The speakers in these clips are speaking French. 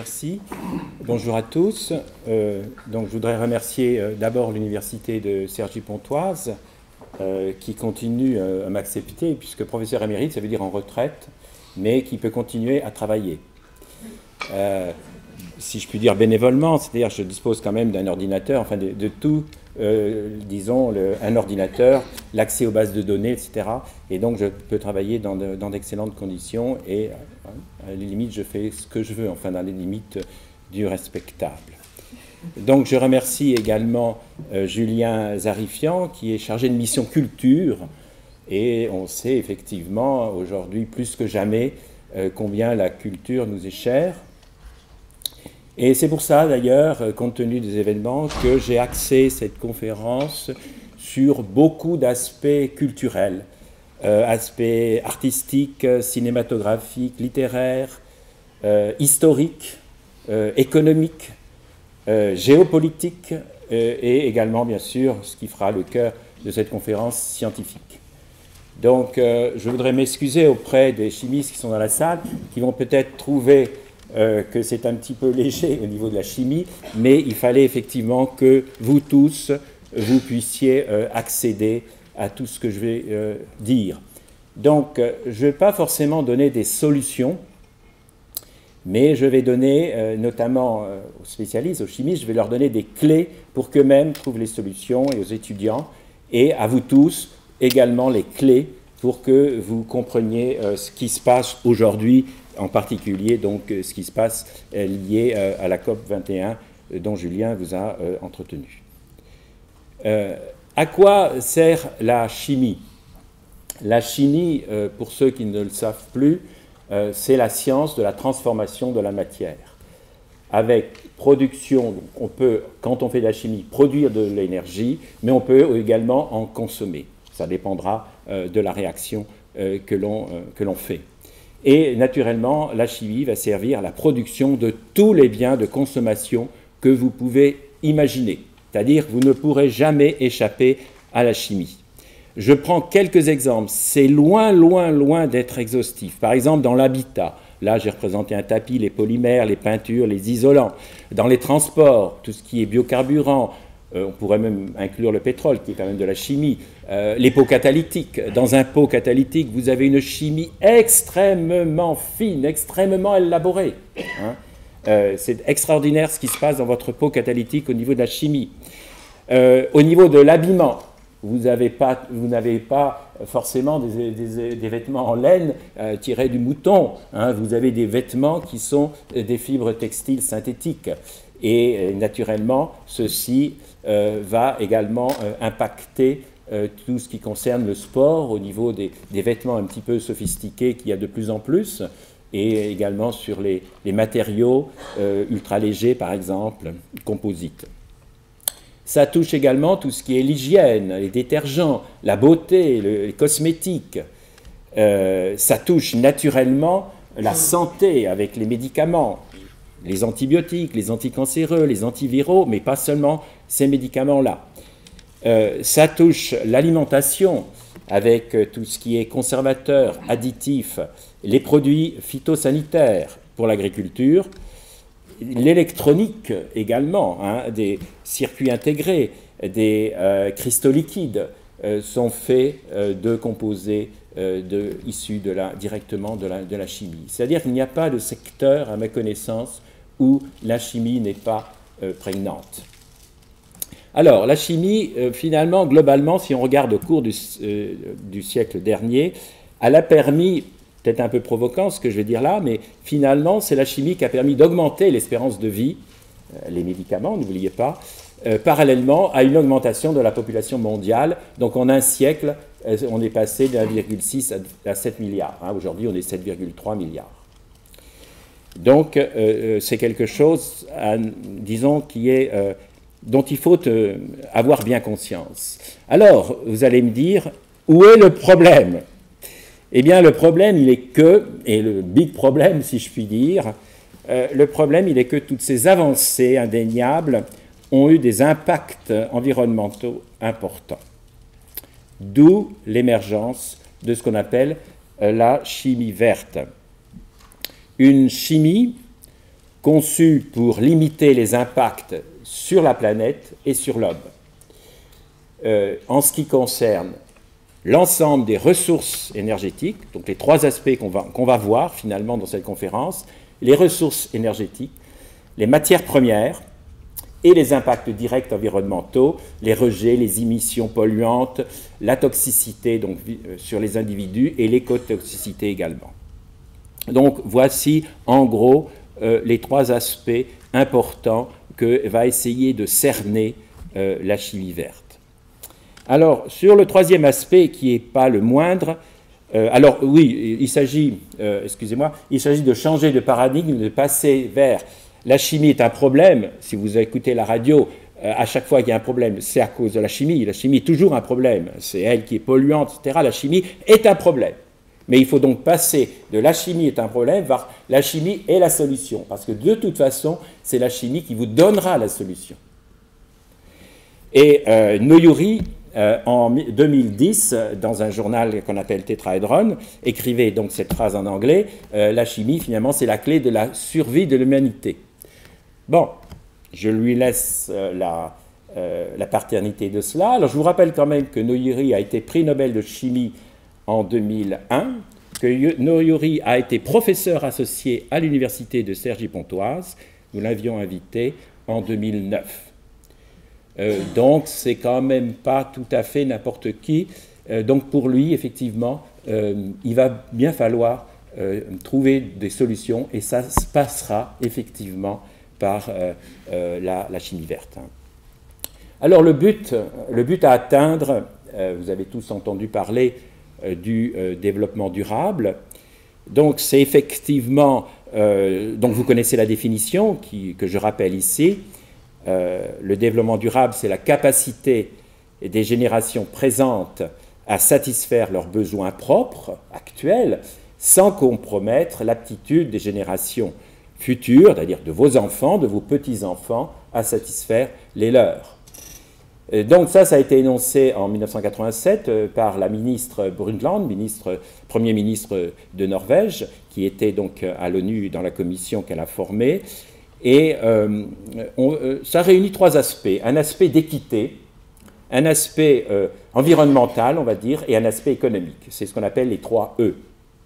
Merci. Bonjour à tous. Donc, je voudrais remercier d'abord l'Université de Cergy-Pontoise qui continue à m'accepter, puisque professeur émérite, ça veut dire en retraite, mais qui peut continuer à travailler. Si je puis dire bénévolement, c'est-à-dire je dispose quand même d'un ordinateur, enfin de tout, disons, un ordinateur, l'accès aux bases de données, etc. Et donc je peux travailler dans d'excellentes conditions et à la limite je fais ce que je veux, enfin dans les limites du respectable. Donc je remercie également Julien Zarifian qui est chargé de mission culture et on sait effectivement aujourd'hui plus que jamais combien la culture nous est chère. Et c'est pour ça, d'ailleurs, compte tenu des événements, que j'ai axé cette conférence sur beaucoup d'aspects culturels, aspects artistiques, cinématographiques, littéraires, historiques, économiques, géopolitiques, et également, bien sûr, ce qui fera le cœur de cette conférence scientifique. Donc, je voudrais m'excuser auprès des chimistes qui sont dans la salle, qui vont peut-être trouver que c'est un petit peu léger au niveau de la chimie, mais il fallait effectivement que vous tous, vous puissiez accéder à tout ce que je vais dire. Donc, je ne vais pas forcément donner des solutions, mais je vais donner, notamment aux spécialistes, aux chimistes, je vais leur donner des clés pour qu'eux-mêmes trouvent les solutions, et aux étudiants, et à vous tous également les clés pour que vous compreniez ce qui se passe aujourd'hui, en particulier donc ce qui se passe lié à la COP 21 dont Julien vous a entretenu. À quoi sert la chimie? La chimie, pour ceux qui ne le savent plus, c'est la science de la transformation de la matière. Avec production, on peut, quand on fait de la chimie, produire de l'énergie, mais on peut également en consommer. Ça dépendra de la réaction que l'on fait. Et naturellement, la chimie va servir à la production de tous les biens de consommation que vous pouvez imaginer. C'est-à-dire que vous ne pourrez jamais échapper à la chimie. Je prends quelques exemples. C'est loin, loin, loin d'être exhaustif. Par exemple, dans l'habitat. Là, j'ai représenté un tapis, les polymères, les peintures, les isolants. Dans les transports, tout ce qui est biocarburant, on pourrait même inclure le pétrole, qui est quand même de la chimie, les pots catalytiques. Dans un pot catalytique, vous avez une chimie extrêmement fine, extrêmement élaborée. C'est extraordinaire ce qui se passe dans votre pot catalytique au niveau de la chimie. Au niveau de l'habillement, vous n'avez pas forcément des vêtements en laine tirés du mouton. Vous avez des vêtements qui sont des fibres textiles synthétiques. Et naturellement, ceci va également impacter tout ce qui concerne le sport au niveau des vêtements un petit peu sophistiqués qu'il y a de plus en plus, et également sur les matériaux ultra légers, par exemple, composites. Ça touche également tout ce qui est l'hygiène, les détergents, la beauté, les cosmétiques. Ça touche naturellement la santé avec les médicaments, les antibiotiques, les anticancéreux, les antiviraux, mais pas seulement ces médicaments-là. Ça touche l'alimentation avec tout ce qui est conservateur, additif, les produits phytosanitaires pour l'agriculture, l'électronique également, des circuits intégrés, des cristaux liquides sont faits de composés issus directement de la chimie. C'est-à-dire qu'il n'y a pas de secteur, à ma connaissance, où la chimie n'est pas prégnante. Alors, la chimie, finalement, globalement, si on regarde au cours du siècle dernier, elle a permis, peut-être un peu provoquant ce que je vais dire là, mais finalement, c'est la chimie qui a permis d'augmenter l'espérance de vie, les médicaments, n'oubliez pas, parallèlement à une augmentation de la population mondiale. Donc, en un siècle, on est passé de 1,6 à 7 milliards. Aujourd'hui, on est 7,3 milliards. Donc, c'est quelque chose, disons, dont il faut avoir bien conscience. Alors, vous allez me dire, où est le problème? Eh bien, le problème, il est que, et le big problème, si je puis dire, le problème, il est que toutes ces avancées indéniables ont eu des impacts environnementaux importants. D'où l'émergence de ce qu'on appelle la chimie verte. Une chimie conçu pour limiter les impacts sur la planète et sur l'homme. En ce qui concerne l'ensemble des ressources énergétiques, donc les trois aspects qu'on va voir finalement dans cette conférence, les ressources énergétiques, les matières premières et les impacts directs environnementaux, les rejets, les émissions polluantes, la toxicité donc, sur les individus et l'écotoxicité également. Donc voici en gros les trois aspects importants que va essayer de cerner la chimie verte. Alors, sur le troisième aspect, qui n'est pas le moindre, alors oui, il s'agit, il s'agit de changer de paradigme, de passer vers la chimie est un problème. Si vous écoutez la radio, à chaque fois qu'il y a un problème, c'est à cause de la chimie. La chimie est toujours un problème. C'est elle qui est polluante, etc. La chimie est un problème. Mais il faut donc passer de la chimie est un problème vers la chimie est la solution. Parce que de toute façon, c'est la chimie qui vous donnera la solution. Et Noyuri, en 2010, dans un journal qu'on appelle Tetraedron, écrivait donc cette phrase en anglais, la chimie, finalement, c'est la clé de la survie de l'humanité. Bon, je lui laisse la paternité de cela. Alors, je vous rappelle quand même que Noyuri a été prix Nobel de chimie en 2001, que Noyuri a été professeur associé à l'université de Cergy-Pontoise. Nous l'avions invité en 2009. Donc, c'est quand même pas tout à fait n'importe qui. Donc, pour lui, effectivement, il va bien falloir trouver des solutions et ça se passera effectivement par la chimie verte. Alors, le but à atteindre, vous avez tous entendu parler du développement durable. Donc, c'est effectivement, donc vous connaissez la définition que je rappelle ici. Le développement durable, c'est la capacité des générations présentes à satisfaire leurs besoins propres, actuels, sans compromettre l'aptitude des générations futures, c'est-à-dire de vos enfants, de vos petits-enfants, à satisfaire les leurs. Donc ça a été énoncé en 1987 par la ministre Brundtland, Premier ministre de Norvège, qui était donc à l'ONU dans la commission qu'elle a formée. Et ça réunit trois aspects. Un aspect d'équité, un aspect environnemental, on va dire, et un aspect économique. C'est ce qu'on appelle les 3 E.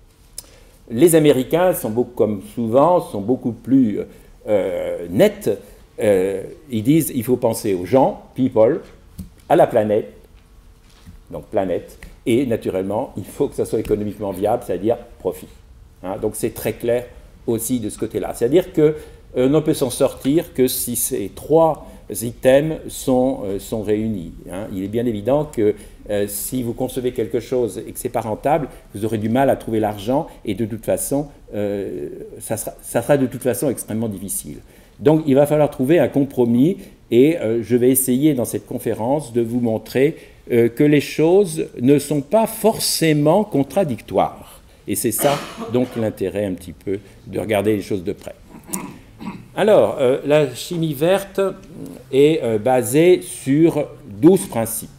Les Américains, comme souvent, sont beaucoup plus nets. Ils disent il faut penser aux gens, people, à la planète, donc planète, et naturellement, il faut que ça soit économiquement viable, c'est-à-dire profit. Hein, donc c'est très clair aussi de ce côté-là. C'est-à-dire que on ne peut s'en sortir que si ces trois items sont réunis. Hein. Il est bien évident que si vous concevez quelque chose et que ce n'est pas rentable, vous aurez du mal à trouver l'argent et de toute façon, ça sera de toute façon extrêmement difficile. Donc il va falloir trouver un compromis et je vais essayer dans cette conférence de vous montrer que les choses ne sont pas forcément contradictoires. Et c'est ça donc l'intérêt un petit peu de regarder les choses de près. Alors, la chimie verte est basée sur 12 principes.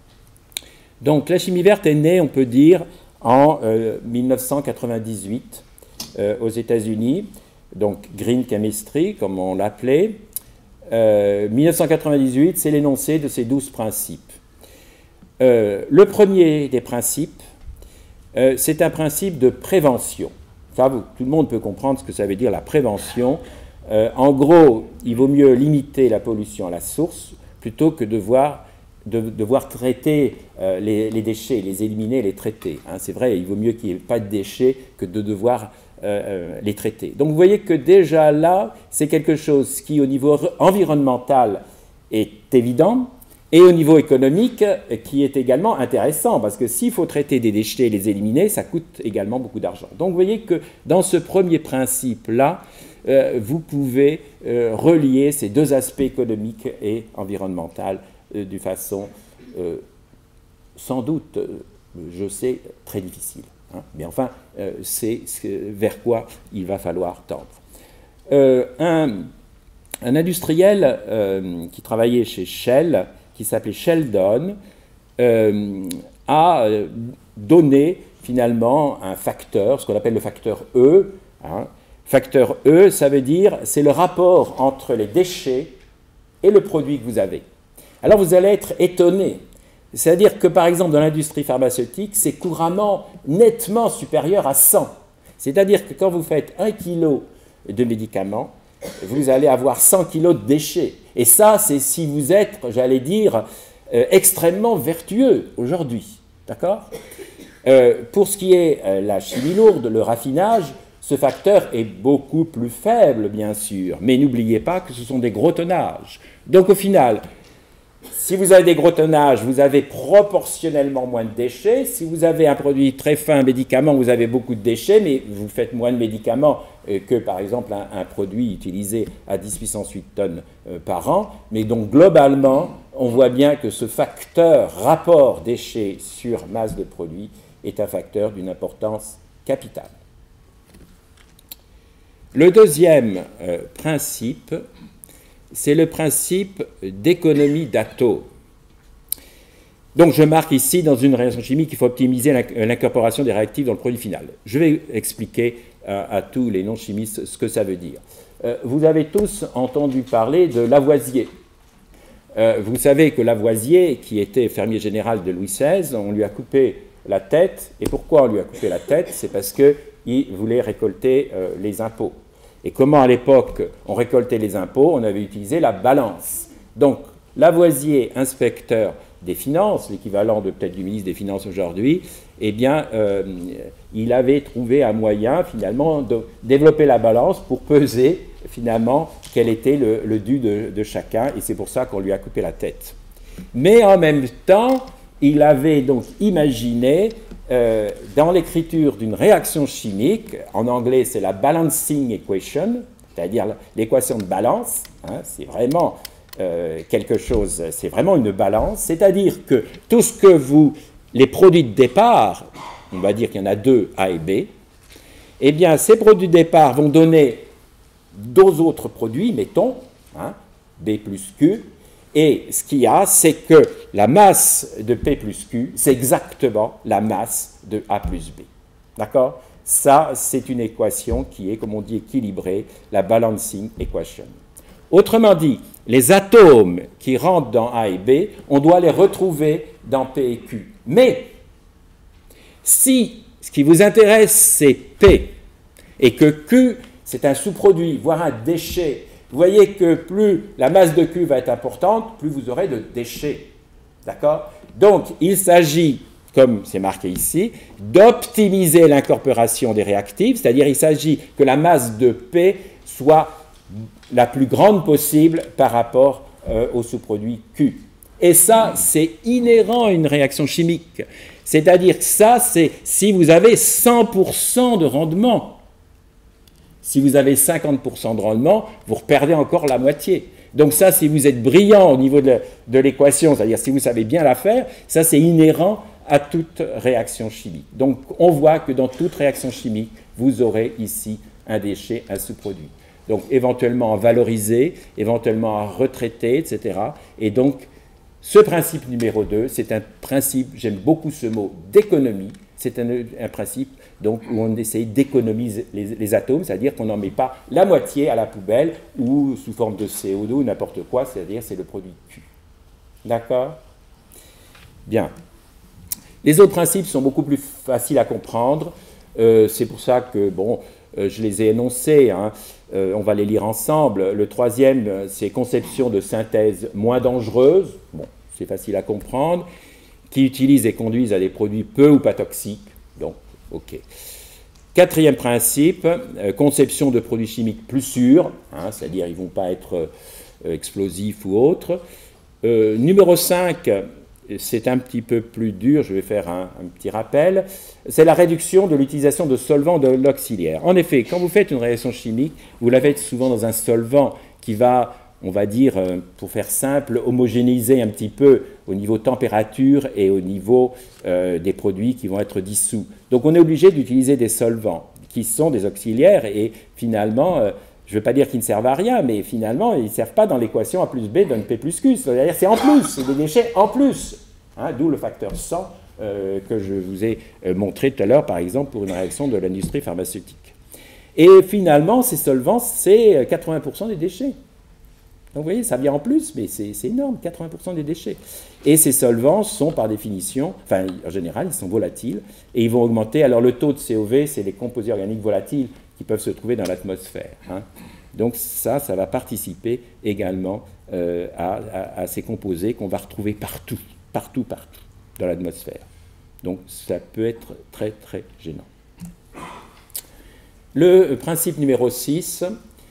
Donc, la chimie verte est née, on peut dire, en 1998 aux États-Unis, donc Green Chemistry, comme on l'appelait. 1998, c'est l'énoncé de ces 12 principes. Le premier des principes, c'est un principe de prévention. Ça, tout le monde peut comprendre ce que ça veut dire, la prévention. En gros, il vaut mieux limiter la pollution à la source plutôt que de devoir traiter les déchets, les éliminer, les traiter. Hein, c'est vrai, il vaut mieux qu'il n'y ait pas de déchets que de devoir les traiter. Donc vous voyez que déjà là, c'est quelque chose qui, au niveau environnemental, est évident, et au niveau économique, qui est également intéressant, parce que s'il faut traiter des déchets et les éliminer, ça coûte également beaucoup d'argent. Donc vous voyez que dans ce premier principe-là, vous pouvez relier ces deux aspects économiques et environnementaux d'une façon sans doute, je sais, très difficile. Hein, mais enfin, c'est vers quoi il va falloir tendre. Un industriel qui travaillait chez Shell, qui s'appelait Sheldon, a donné finalement un facteur, ce qu'on appelle le facteur E, hein, Facteur E, ça veut dire, c'est le rapport entre les déchets et le produit que vous avez. Alors vous allez être étonné. C'est-à-dire que par exemple dans l'industrie pharmaceutique, c'est couramment nettement supérieur à 100. C'est-à-dire que quand vous faites 1 kg de médicaments, vous allez avoir 100 kg de déchets. Et ça, c'est si vous êtes, j'allais dire, extrêmement vertueux aujourd'hui. D'accord ? Pour ce qui est la chimie lourde, le raffinage, ce facteur est beaucoup plus faible, bien sûr. Mais n'oubliez pas que ce sont des gros tonnages. Donc au final, si vous avez des gros tonnages, vous avez proportionnellement moins de déchets. Si vous avez un produit très fin, un médicament, vous avez beaucoup de déchets, mais vous faites moins de médicaments que, par exemple, un produit utilisé à 10 puissance 8 tonnes par an. Mais donc, globalement, on voit bien que ce facteur rapport déchets sur masse de produit est un facteur d'une importance capitale. Le deuxième principe, c'est le principe d'économie d'atomes. Donc je marque ici, dans une réaction chimique, qu'il faut optimiser l'incorporation des réactifs dans le produit final. Je vais expliquer à tous les non-chimistes ce que ça veut dire. Vous avez tous entendu parler de Lavoisier. Vous savez que Lavoisier, qui était fermier général de Louis XVI, on lui a coupé la tête. Et pourquoi on lui a coupé la tête? C'est parce qu'il voulait récolter les impôts. Et comment à l'époque on récoltait les impôts? On avait utilisé la balance. Donc Lavoisier, inspecteur des finances, l'équivalent de peut-être du ministre des Finances aujourd'hui, eh bien, il avait trouvé un moyen finalement de développer la balance pour peser finalement quel était le dû de chacun, et c'est pour ça qu'on lui a coupé la tête. Mais en même temps, il avait donc imaginé dans l'écriture d'une réaction chimique, en anglais c'est la balancing equation, c'est-à-dire l'équation de balance, hein, c'est vraiment quelque chose, c'est vraiment une balance, c'est-à-dire que tout ce que les produits de départ, on va dire qu'il y en a deux, A et B, eh bien ces produits de départ vont donner deux autres produits, mettons, hein, B plus Q, et ce qu'il y a, c'est que la masse de P plus Q, c'est exactement la masse de A plus B. D'accord? Ça, c'est une équation qui est, comme on dit, équilibrée, la balancing equation. Autrement dit, les atomes qui rentrent dans A et B, on doit les retrouver dans P et Q. Mais, si ce qui vous intéresse, c'est P, et que Q, c'est un sous-produit, voire un déchet, vous voyez que plus la masse de Q va être importante, plus vous aurez de déchets. D'accord? Donc, il s'agit, comme c'est marqué ici, d'optimiser l'incorporation des réactifs, c'est-à-dire il s'agit que la masse de P soit la plus grande possible par rapport au sous-produit Q. Et ça, c'est inhérent à une réaction chimique. C'est-à-dire que ça, c'est si vous avez 100% de rendement. Si vous avez 50% de rendement, vous reperdez encore la moitié. Donc ça, si vous êtes brillant au niveau de l'équation, c'est-à-dire si vous savez bien la faire, ça c'est inhérent à toute réaction chimique. Donc on voit que dans toute réaction chimique, vous aurez ici un déchet, un sous-produit. Donc éventuellement à valoriser, éventuellement à retraiter, etc. Et donc ce principe numéro 2, c'est un principe, j'aime beaucoup ce mot, d'économie. C'est un principe donc, où on essaye d'économiser les atomes, c'est-à-dire qu'on n'en met pas la moitié à la poubelle ou sous forme de CO2 ou n'importe quoi, c'est-à-dire c'est le produit Q. D'accord? Bien. Les autres principes sont beaucoup plus faciles à comprendre. C'est pour ça que, bon, je les ai énoncés, hein. On va les lire ensemble. Le troisième, c'est conception de synthèse moins dangereuse. Bon, c'est facile à comprendre. Qui utilisent et conduisent à des produits peu ou pas toxiques. Donc, ok. Quatrième principe, conception de produits chimiques plus sûrs, hein, c'est-à-dire ils ne vont pas être explosifs ou autres. Numéro 5, c'est un petit peu plus dur, je vais faire un petit rappel, c'est la réduction de l'utilisation de solvants de l'auxiliaire. En effet, quand vous faites une réaction chimique, vous la faites souvent dans un solvant qui va, on va dire, pour faire simple, homogénéiser un petit peu au niveau température et au niveau des produits qui vont être dissous. Donc on est obligé d'utiliser des solvants qui sont des auxiliaires et finalement, je ne veux pas dire qu'ils ne servent à rien, mais finalement, ils ne servent pas dans l'équation A plus B donne P plus Q. C'est-à-dire c'est en plus, c'est des déchets en plus. Hein, d'où le facteur 100 que je vous ai montré tout à l'heure, par exemple, pour une réaction de l'industrie pharmaceutique. Et finalement, ces solvants, c'est 80% des déchets. Donc vous voyez, ça vient en plus, mais c'est énorme, 80% des déchets. Et ces solvants sont par définition, enfin en général, ils sont volatiles, et ils vont augmenter. Alors le taux de COV, c'est les composés organiques volatiles qui peuvent se trouver dans l'atmosphère. Hein. Donc ça va participer également à ces composés qu'on va retrouver partout, dans l'atmosphère. Donc ça peut être très, très gênant. Le principe numéro 6,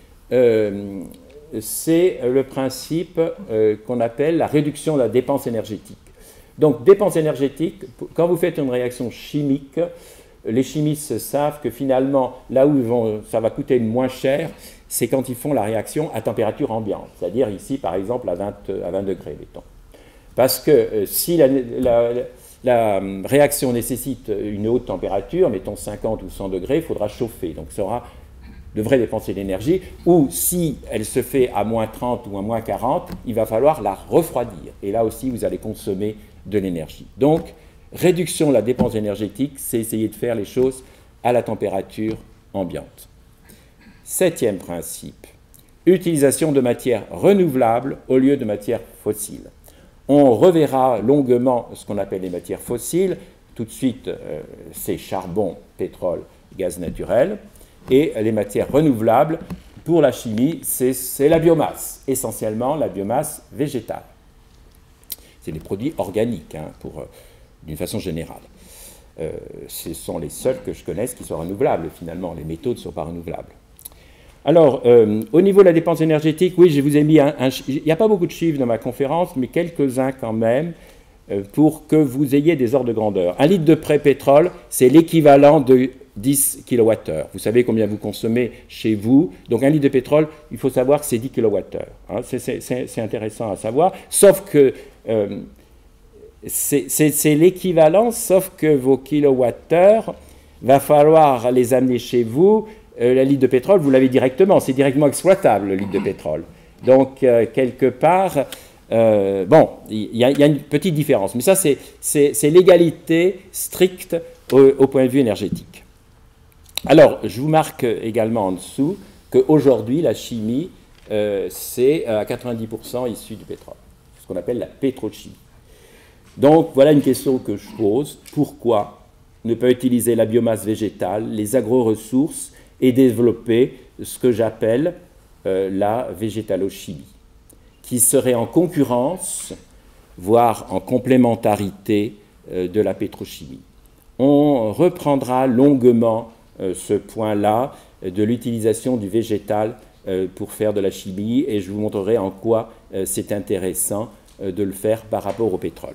c'est le principe qu'on appelle la réduction de la dépense énergétique. Donc, dépense énergétique, quand vous faites une réaction chimique, les chimistes savent que finalement, là où ça va coûter moins cher, c'est quand ils font la réaction à température ambiante, c'est-à-dire ici, par exemple, à 20 degrés, mettons. Parce que si la réaction nécessite une haute température, mettons 50 ou 100 degrés, il faudra chauffer. Donc, ça devrait dépenser de l'énergie. Ou si elle se fait à moins 30 ou à moins 40, il va falloir la refroidir. Et là aussi, vous allez consommer de l'énergie. Donc, réduction de la dépense énergétique, c'est essayer de faire les choses à la température ambiante. 7e principe, utilisation de matières renouvelables au lieu de matières fossiles. On reverra longuement ce qu'on appelle les matières fossiles. Tout de suite, c'est charbon, pétrole, gaz naturel. Et les matières renouvelables, pour la chimie, c'est la biomasse, essentiellement la biomasse végétale. C'est des produits organiques, hein, d'une façon générale. Ce sont les seuls que je connaisse qui sont renouvelables, finalement. Les métaux ne sont pas renouvelables. Alors, au niveau de la dépense énergétique, oui, je vous ai mis il n'y a pas beaucoup de chiffres dans ma conférence, mais quelques-uns quand même, pour que vous ayez des ordres de grandeur. 1 litre de pré-pétrole, c'est l'équivalent de 10 kWh. Vous savez combien vous consommez chez vous. Donc 1 litre de pétrole, il faut savoir que c'est 10 kWh. Hein, c'est intéressant à savoir. Sauf que c'est l'équivalent, sauf que vos kilowattheures, va falloir les amener chez vous. La litre de pétrole, vous l'avez directement. C'est directement exploitable, le litre de pétrole. Donc quelque part... bon, il y a une petite différence. Mais ça, c'est l'égalité stricte au point de vue énergétique. Alors, je vous marque également en dessous qu'aujourd'hui, la chimie, c'est à 90% issu du pétrole, ce qu'on appelle la pétrochimie. Donc, voilà une question que je pose. Pourquoi ne pas utiliser la biomasse végétale, les agro-ressources et développer ce que j'appelle la végétalochimie, qui serait en concurrence, voire en complémentarité de la pétrochimie. On reprendra longuement ce point-là de l'utilisation du végétal pour faire de la chimie et je vous montrerai en quoi c'est intéressant de le faire par rapport au pétrole.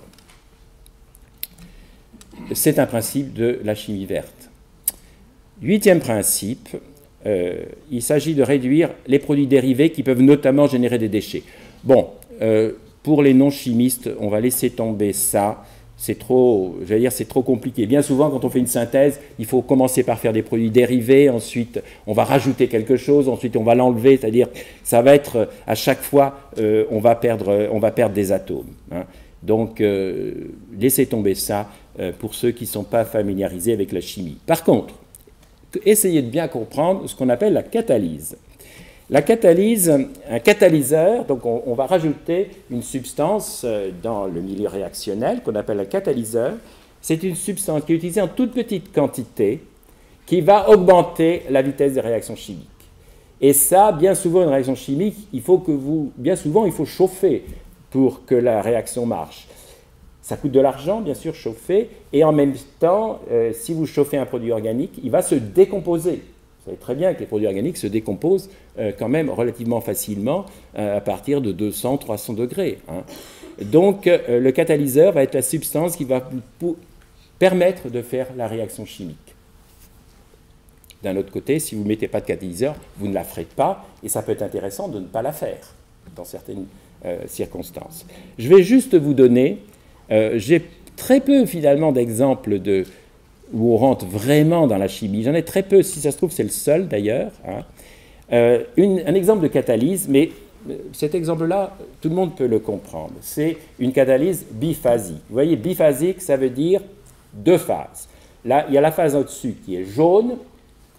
C'est un principe de la chimie verte. 8e principe, il s'agit de réduire les produits dérivés qui peuvent notamment générer des déchets. Bon, pour les non-chimistes, on va laisser tomber ça. C'est trop, j'allais dire, c'est trop compliqué. Bien souvent, quand on fait une synthèse, il faut commencer par faire des produits dérivés, ensuite on va rajouter quelque chose, ensuite on va l'enlever, c'est-à-dire ça va être, à chaque fois, on va perdre des atomes. Hein. Donc, laissez tomber ça pour ceux qui ne sont pas familiarisés avec la chimie. Par contre, essayez de bien comprendre ce qu'on appelle la catalyse. La catalyse, un catalyseur, donc on va rajouter une substance dans le milieu réactionnel qu'on appelle un catalyseur. C'est une substance qui est utilisée en toute petite quantité qui va augmenter la vitesse des réactions chimiques. Et ça, bien souvent, une réaction chimique, bien souvent, il faut chauffer pour que la réaction marche. Ça coûte de l'argent, bien sûr, chauffer, et en même temps, si vous chauffez un produit organique, il va se décomposer. Vous savez très bien que les produits organiques se décomposent quand même relativement facilement à partir de 200-300 degrés. Hein. Donc, le catalyseur va être la substance qui va vous permettre de faire la réaction chimique. D'un autre côté, si vous ne mettez pas de catalyseur, vous ne la ferez pas, et ça peut être intéressant de ne pas la faire dans certaines circonstances. Je vais juste vous donner, j'ai très peu finalement d'exemples où on rentre vraiment dans la chimie. J'en ai très peu, si ça se trouve c'est le seul d'ailleurs. Hein. Un exemple de catalyse, mais cet exemple-là, tout le monde peut le comprendre. C'est une catalyse biphasique. Vous voyez, biphasique, ça veut dire 2 phases. Là, il y a la phase au-dessus qui est jaune,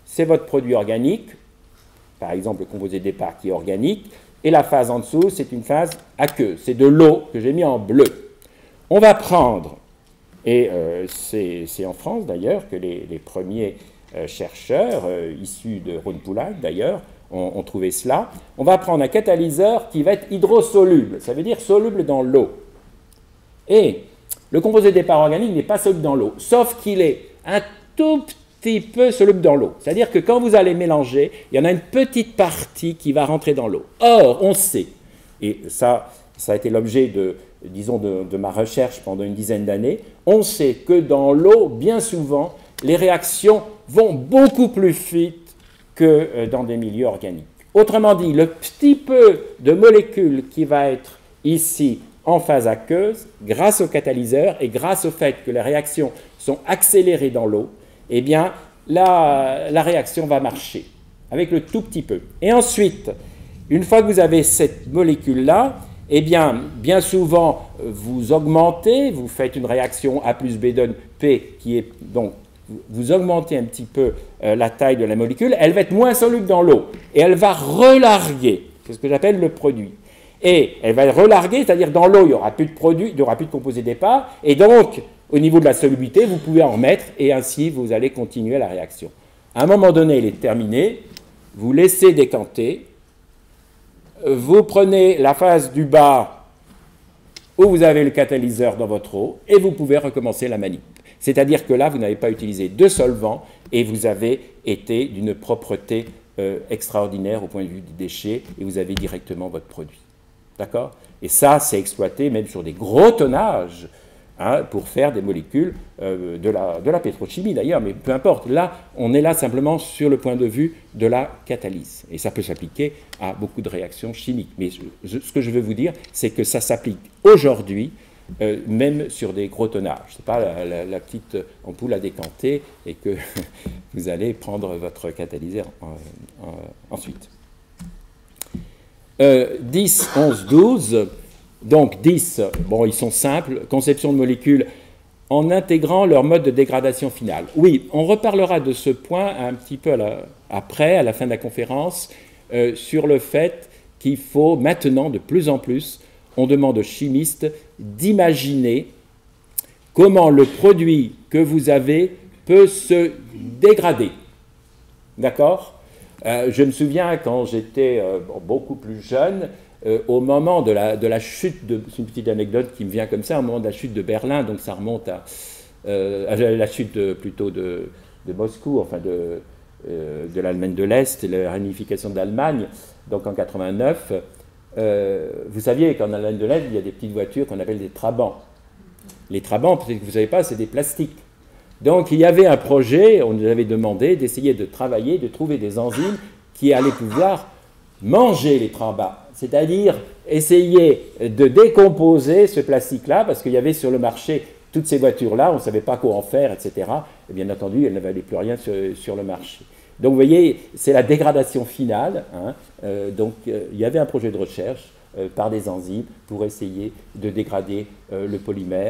c'est votre produit organique, par exemple le composé de départ qui est organique, et la phase en dessous, c'est une phase aqueuse. C'est de l'eau que j'ai mis en bleu. On va prendre, et c'est en France d'ailleurs que les premiers chercheurs, issus de Rhône-Poulenc d'ailleurs, ont trouvé cela. On va prendre un catalyseur qui va être hydrosoluble, ça veut dire soluble dans l'eau. Et le composé de départ organique n'est pas soluble dans l'eau, sauf qu'il est un tout petit peu soluble dans l'eau. C'est-à-dire que quand vous allez mélanger, il y en a une petite partie qui va rentrer dans l'eau. Or, on sait, et ça a été l'objet de ma recherche pendant une dizaine d'années, on sait que dans l'eau, bien souvent, les réactions vont beaucoup plus vite que dans des milieux organiques. Autrement dit, le petit peu de molécules qui va être ici en phase aqueuse, grâce au catalyseur et grâce au fait que les réactions sont accélérées dans l'eau, eh bien, la réaction va marcher, avec le tout petit peu. Et ensuite, une fois que vous avez cette molécule-là, eh bien souvent, vous augmentez, vous faites une réaction A plus B donne P, qui est donc, vous augmentez un petit peu la taille de la molécule, elle va être moins soluble dans l'eau, et elle va relarguer, c'est ce que j'appelle le produit. Et elle va relarguer, c'est-à-dire dans l'eau, il n'y aura plus de produit, il n'y aura plus de composé de départ, et donc, au niveau de la solubilité, vous pouvez en remettre, et ainsi, vous allez continuer la réaction. À un moment donné, il est terminé, vous laissez décanter, vous prenez la phase du bas, où vous avez le catalyseur dans votre eau, et vous pouvez recommencer la manip. C'est-à-dire que là, vous n'avez pas utilisé de solvant, et vous avez été d'une propreté extraordinaire au point de vue du déchet, et vous avez directement votre produit. D'accord? Et ça, c'est exploité même sur des gros tonnages, hein, pour faire des molécules de la pétrochimie d'ailleurs, mais peu importe. Là, on est là simplement sur le point de vue de la catalyse. Et ça peut s'appliquer à beaucoup de réactions chimiques. Mais ce que je veux vous dire, c'est que ça s'applique aujourd'hui, même sur des gros tonnages. Ce n'est pas la petite ampoule à décanter et que vous allez prendre votre catalyseur ensuite. 10, 11, 12... Donc 10, bon, ils sont simples, conception de molécules en intégrant leur mode de dégradation finale. Oui, on reparlera de ce point un petit peu après, à la fin de la conférence, sur le fait qu'il faut maintenant, de plus en plus, on demande aux chimistes d'imaginer comment le produit que vous avez peut se dégrader. D'accord? Je me souviens quand j'étais beaucoup plus jeune, au moment de la chute, c'est une petite anecdote qui me vient comme ça, au moment de la chute de Berlin, donc ça remonte à la chute plutôt de Moscou, enfin de l'Allemagne de l'Est, et la réunification de l'Allemagne, donc en 89. Vous saviez qu'en Allemagne de l'Est, il y a des petites voitures qu'on appelle des Trabants. Les Trabants, peut-être que vous ne savez pas, c'est des plastiques. Donc il y avait un projet, on nous avait demandé d'essayer de travailler, de trouver des enzymes qui allaient pouvoir manger les Trabants, c'est-à-dire essayer de décomposer ce plastique-là, parce qu'il y avait sur le marché toutes ces voitures-là, on ne savait pas quoi en faire, etc. Et bien entendu, elles ne valaient plus rien sur le marché. Donc vous voyez, c'est la dégradation finale. Hein. Donc il y avait un projet de recherche par des enzymes pour essayer de dégrader le polymère.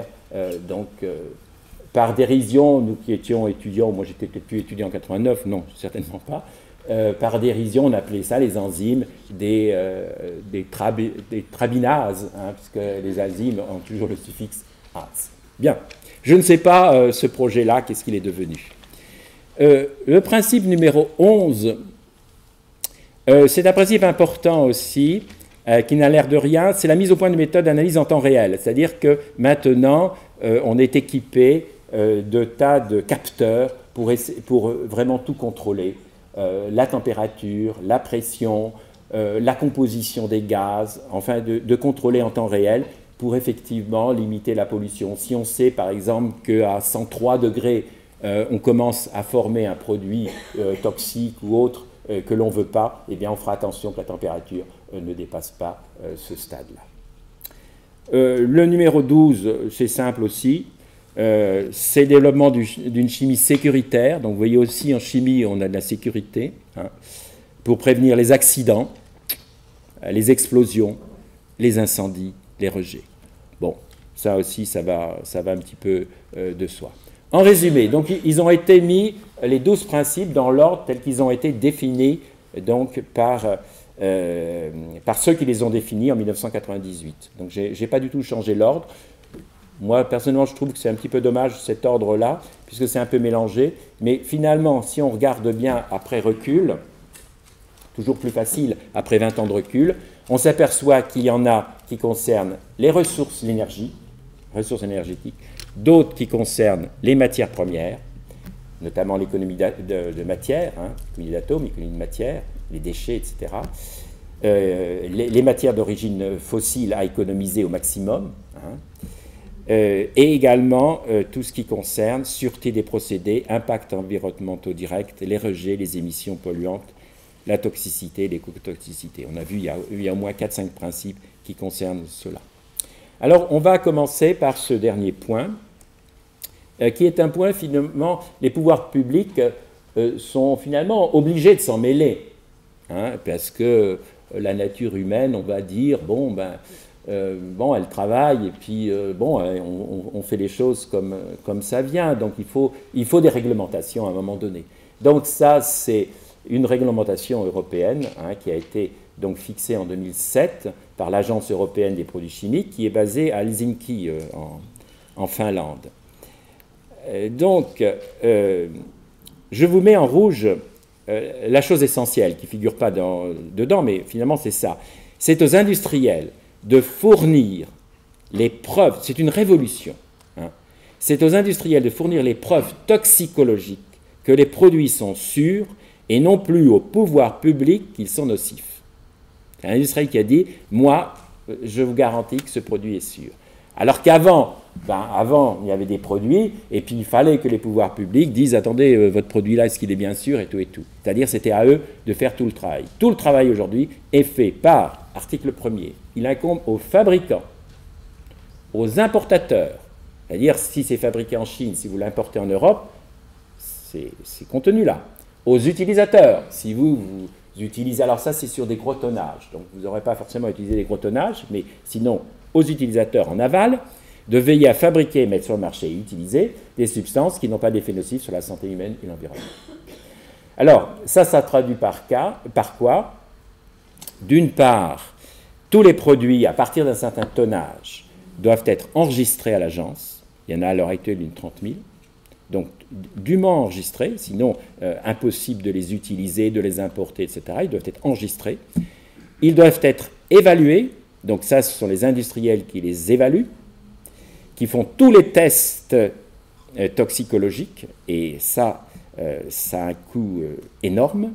Par dérision, nous qui étions étudiants, moi j'étais peut-être plus étudiant en 89, non, certainement pas. Par dérision, on appelait ça les enzymes des trabinases, hein, puisque les enzymes ont toujours le suffixe -ase. Bien, je ne sais pas ce projet-là, qu'est-ce qu'il est devenu. Le principe numéro 11, c'est un principe important aussi, qui n'a l'air de rien, c'est la mise au point de méthode d'analyse en temps réel. C'est-à-dire que maintenant, on est équipé de tas de capteurs pour vraiment tout contrôler. La température, la pression, la composition des gaz, enfin de contrôler en temps réel pour effectivement limiter la pollution. Si on sait par exemple qu'à 103 degrés, on commence à former un produit toxique ou autre que l'on ne veut pas, eh bien on fera attention que la température ne dépasse pas ce stade-là. Le numéro 12, c'est simple aussi. C'est le développement d'une chimie sécuritaire. Donc vous voyez aussi en chimie, on a de la sécurité, hein, pour prévenir les accidents, les explosions, les incendies, les rejets. Bon, ça aussi, ça va un petit peu de soi. En résumé, donc, ils ont été mis, les 12 principes, dans l'ordre tels qu'ils ont été définis donc, par ceux qui les ont définis en 1998. Donc je n'ai pas du tout changé l'ordre. Moi, personnellement, je trouve que c'est un petit peu dommage cet ordre-là, puisque c'est un peu mélangé. Mais finalement, si on regarde bien après recul, toujours plus facile après 20 ans de recul, on s'aperçoit qu'il y en a qui concernent les ressources, l'énergie, ressources énergétiques, d'autres qui concernent les matières premières, notamment l'économie de matière, hein, l'économie d'atomes, l'économie de matière, les déchets, etc. Les matières d'origine fossile à économiser au maximum, hein, et également tout ce qui concerne sûreté des procédés, impacts environnementaux directs, les rejets, les émissions polluantes, la toxicité, l'écotoxicité. On a vu, il y a au moins 4-5 principes qui concernent cela. Alors, on va commencer par ce dernier point, qui est un point, finalement, les pouvoirs publics sont finalement obligés de s'en mêler, hein, parce que la nature humaine, on va dire, bon, elle travaille, et puis, on fait les choses comme ça vient, donc il faut des réglementations à un moment donné. Donc ça, c'est une réglementation européenne, hein, qui a été donc fixée en 2007 par l'Agence européenne des produits chimiques, qui est basée à Helsinki, en Finlande. Donc, je vous mets en rouge la chose essentielle, qui ne figure pas dedans, mais finalement c'est ça. C'est aux industriels de fournir les preuves, c'est une révolution, hein, c'est aux industriels de fournir les preuves toxicologiques que les produits sont sûrs et non plus au pouvoir public qu'ils sont nocifs. C'est un industriel qui a dit « Moi, je vous garantis que ce produit est sûr ». Alors qu'avant, il y avait des produits, et puis il fallait que les pouvoirs publics disent « Attendez, votre produit-là, est-ce qu'il est bien sûr ?» et tout et tout. C'est-à-dire, c'était à eux de faire tout le travail. Tout le travail aujourd'hui est fait par, article 1er, il incombe aux fabricants, aux importateurs. C'est-à-dire, si c'est fabriqué en Chine, si vous l'importez en Europe, c'est contenu là. Aux utilisateurs, si vous utilisez, alors ça c'est sur des gros tonnages, donc vous n'aurez pas forcément utilisé des gros tonnages, mais sinon aux utilisateurs en aval, de veiller à fabriquer et mettre sur le marché et utiliser des substances qui n'ont pas d'effet nocif sur la santé humaine et l'environnement. Alors, ça traduit par quoi? D'une part, tous les produits à partir d'un certain tonnage doivent être enregistrés à l'agence, il y en a à l'heure actuelle une 30 000, donc dûment enregistrés, sinon impossible de les utiliser, de les importer, etc. Ils doivent être enregistrés. Ils doivent être évalués, donc ça ce sont les industriels qui les évaluent, qui font tous les tests toxicologiques, et ça a un coût énorme.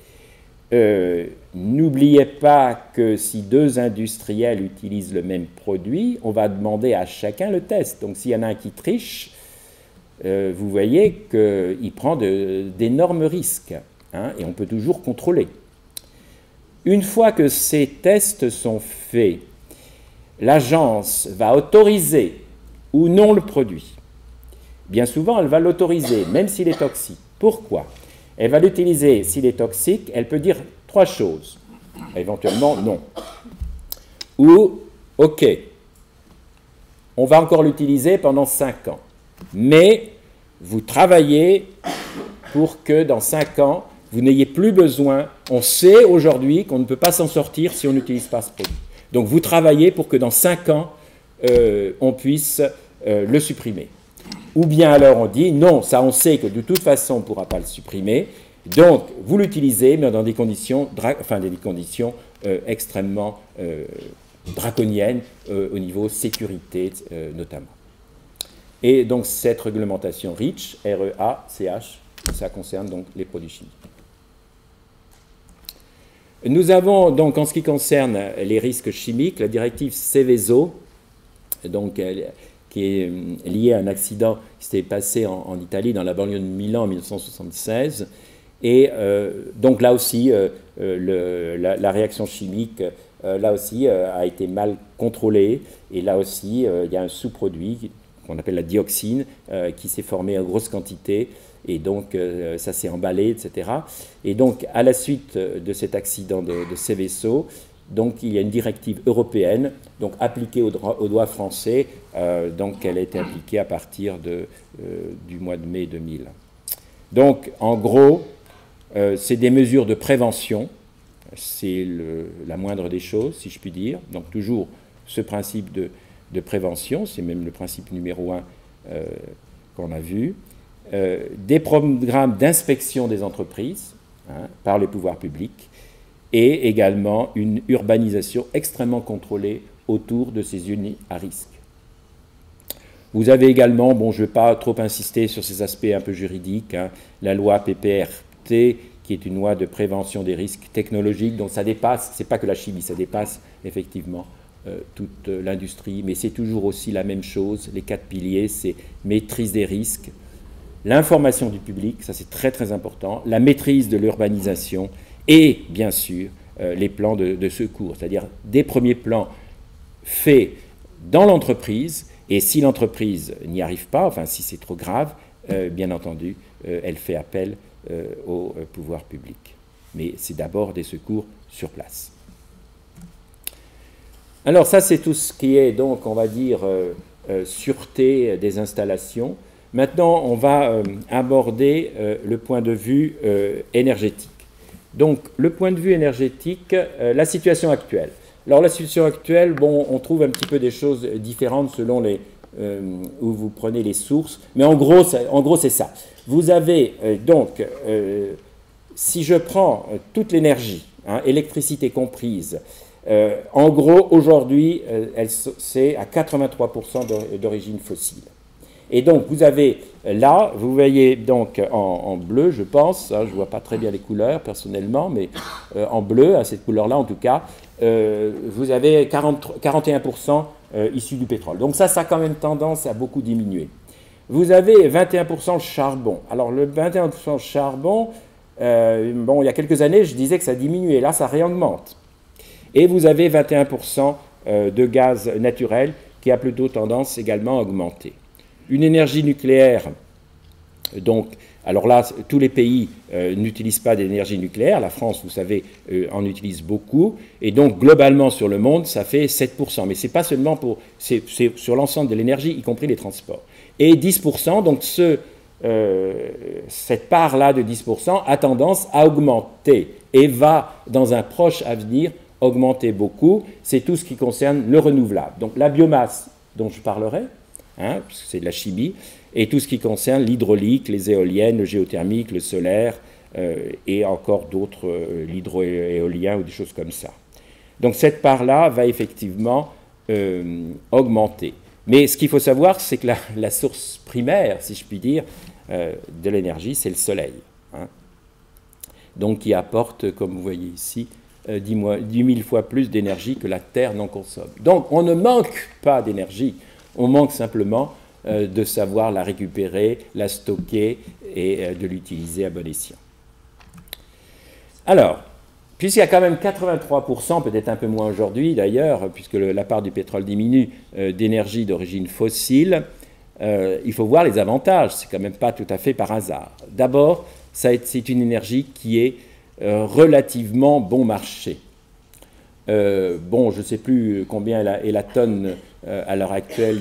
N'oubliez pas que si 2 industriels utilisent le même produit, on va demander à chacun le test. Donc s'il y en a un qui triche, vous voyez qu'il prend d'énormes risques, hein, et on peut toujours contrôler. Une fois que ces tests sont faits, l'agence va autoriser ou non le produit. Bien souvent, elle va l'autoriser, même s'il est toxique. Pourquoi? Elle va l'utiliser s'il est toxique, elle peut dire 3 choses. Éventuellement, non. Ou, OK, on va encore l'utiliser pendant 5 ans. Mais vous travaillez pour que dans 5 ans, vous n'ayez plus besoin. On sait aujourd'hui qu'on ne peut pas s'en sortir si on n'utilise pas ce produit. Donc vous travaillez pour que dans 5 ans, on puisse le supprimer. Ou bien alors on dit, non, ça on sait que de toute façon on ne pourra pas le supprimer, donc vous l'utilisez, mais dans des conditions, extrêmement draconiennes au niveau sécurité notamment. Et donc cette réglementation REACH, R-E-A-C-H, ça concerne donc les produits chimiques. Nous avons donc en ce qui concerne les risques chimiques, la directive Seveso, donc, qui est liée à un accident qui s'était passé en Italie, dans la banlieue de Milan en 1976. Et donc là aussi, la réaction chimique, là aussi, a été mal contrôlée. Et là aussi, il y a un sous-produit qu'on appelle la dioxine, qui s'est formé en grosse quantité, et donc ça s'est emballé, etc. Et donc, à la suite de cet accident de Seveso, Donc il y a une directive européenne, donc appliquée au droit français, donc elle a été appliquée à partir du mois de mai 2000. Donc en gros, c'est des mesures de prévention, c'est la moindre des choses, si je puis dire. Donc toujours ce principe de prévention, c'est même le principe numéro 1 qu'on a vu. Des programmes d'inspection des entreprises par les pouvoirs publics et également une urbanisation extrêmement contrôlée autour de ces zones à risque. Vous avez également, bon, je ne vais pas trop insister sur ces aspects un peu juridiques, la loi PPRT, qui est une loi de prévention des risques technologiques, donc ça dépasse, c'est pas que la chimie, ça dépasse effectivement toute l'industrie, mais c'est toujours aussi la même chose, les 4 piliers, c'est maîtrise des risques, l'information du public, ça c'est très très important, la maîtrise de l'urbanisation et bien sûr les plans de secours, c'est-à-dire des premiers plans faits dans l'entreprise, et si l'entreprise n'y arrive pas, enfin si c'est trop grave, bien entendu, elle fait appel au pouvoir public. Mais c'est d'abord des secours sur place. Alors ça, c'est tout ce qui est, donc, on va dire, sûreté des installations. Maintenant, on va aborder le point de vue énergétique. Donc, le point de vue énergétique, la situation actuelle. Alors, la situation actuelle, bon, on trouve un petit peu des choses différentes selon les, où vous prenez les sources, mais en gros, c'est ça. Vous avez donc, si je prends toute l'énergie, électricité comprise, en gros, aujourd'hui, c'est à 83% d'origine fossile. Et donc, vous avez là, vous voyez donc en bleu, je pense, je ne vois pas très bien les couleurs personnellement, mais en bleu, à cette couleur-là en tout cas, vous avez 41% issus du pétrole. Donc ça a quand même tendance à beaucoup diminuer. Vous avez 21% charbon. Alors le 21% charbon, bon, il y a quelques années, je disais que ça diminuait, là ça réaugmente. Et vous avez 21% de gaz naturel qui a plutôt tendance également à augmenter. Une énergie nucléaire, donc, alors là, tous les pays n'utilisent pas d'énergie nucléaire. La France, vous savez, en utilise beaucoup. Et donc, globalement, sur le monde, ça fait 7%. Mais ce n'est pas seulement pour... C'est sur l'ensemble de l'énergie, y compris les transports. Et 10%, donc cette part-là de 10% a tendance à augmenter et va, dans un proche avenir, augmenter beaucoup. C'est tout ce qui concerne le renouvelable. Donc, la biomasse dont je parlerai, puisque c'est de la chimie, et tout ce qui concerne l'hydraulique, les éoliennes, le géothermique, le solaire, et encore d'autres, l'hydroéolien ou des choses comme ça. Donc cette part-là va effectivement augmenter. Mais ce qu'il faut savoir, c'est que la source primaire, si je puis dire, de l'énergie, c'est le soleil. Donc qui apporte, comme vous voyez ici, 10 000 fois plus d'énergie que la Terre n'en consomme. Donc on ne manque pas d'énergie, on manque simplement de savoir la récupérer, la stocker et de l'utiliser à bon escient. Alors, puisqu'il y a quand même 83%, peut-être un peu moins aujourd'hui d'ailleurs, puisque la part du pétrole diminue, d'énergie d'origine fossile, il faut voir les avantages, c'est quand même pas tout à fait par hasard. D'abord, c'est une énergie qui est relativement bon marché. Bon, je ne sais plus combien est la tonne à l'heure actuelle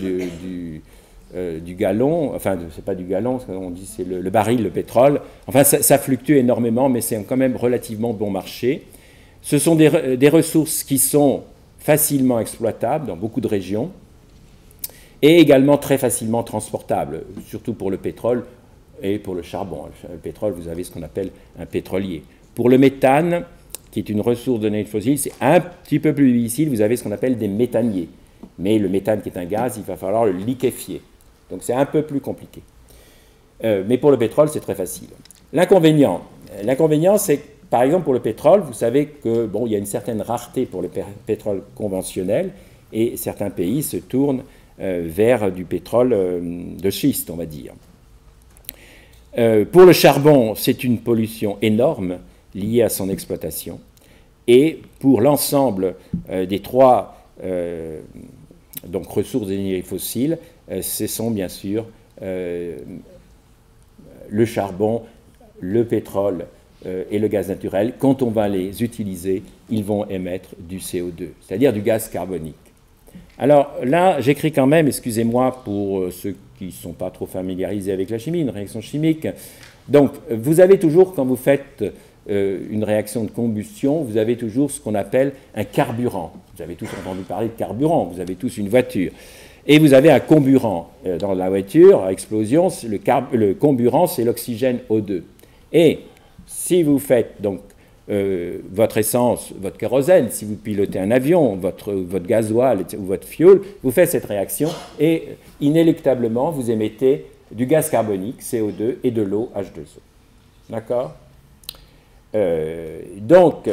du gallon, enfin, c'est pas du gallon, on dit c'est le baril, le pétrole. Enfin, ça fluctue énormément, mais c'est quand même relativement bon marché. Ce sont des ressources qui sont facilement exploitables dans beaucoup de régions et également très facilement transportables, surtout pour le pétrole et pour le charbon. Le pétrole, vous avez ce qu'on appelle un pétrolier. Pour le méthane, qui est une ressource de l'énergie fossile, c'est un petit peu plus difficile, vous avez ce qu'on appelle des méthaniers. Mais le méthane qui est un gaz, il va falloir le liquéfier. Donc c'est un peu plus compliqué. Mais pour le pétrole, c'est très facile. L'inconvénient, c'est que, par exemple, pour le pétrole, vous savez que bon, il y a une certaine rareté pour le pétrole conventionnel et certains pays se tournent vers du pétrole de schiste, on va dire. Pour le charbon, c'est une pollution énorme liée à son exploitation. Et pour l'ensemble des trois donc ressources d'énergie fossile, ce sont bien sûr le charbon, le pétrole et le gaz naturel, quand on va les utiliser, ils vont émettre du CO2, c'est-à-dire du gaz carbonique. Alors là, j'écris quand même, excusez-moi pour ceux qui ne sont pas trop familiarisés avec la chimie, une réaction chimique. Donc, vous avez toujours, quand vous faites une réaction de combustion, vous avez toujours ce qu'on appelle un carburant. Vous avez tous entendu parler de carburant, vous avez tous une voiture. Et vous avez un comburant. Dans la voiture, à explosion, le comburant, c'est l'oxygène O2. Et si vous faites donc votre essence, votre kérosène, si vous pilotez un avion, votre gasoil ou votre fioul, vous faites cette réaction et inéluctablement, vous émettez du gaz carbonique, CO2, et de l'eau, H2O. D'accord ? Donc,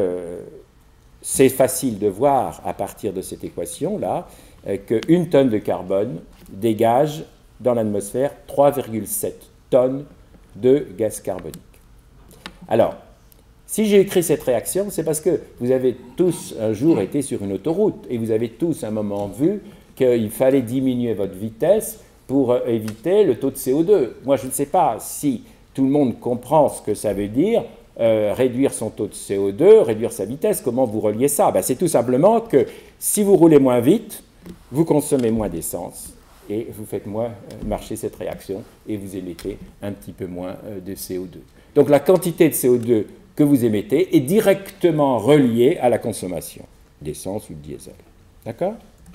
c'est facile de voir à partir de cette équation-là qu'une tonne de carbone dégage dans l'atmosphère 3,7 tonnes de gaz carbonique. Alors, si j'ai écrit cette réaction, c'est parce que vous avez tous un jour été sur une autoroute et vous avez tous un moment vu qu'il fallait diminuer votre vitesse pour éviter le taux de CO2. Moi, je ne sais pas si tout le monde comprend ce que ça veut dire, réduire son taux de CO2, réduire sa vitesse. Comment vous reliez ça? Ben, c'est tout simplement que si vous roulez moins vite, vous consommez moins d'essence et vous faites moins marcher cette réaction et vous émettez un petit peu moins de CO2. Donc la quantité de CO2 que vous émettez est directement reliée à la consommation d'essence ou de diesel. D'accord?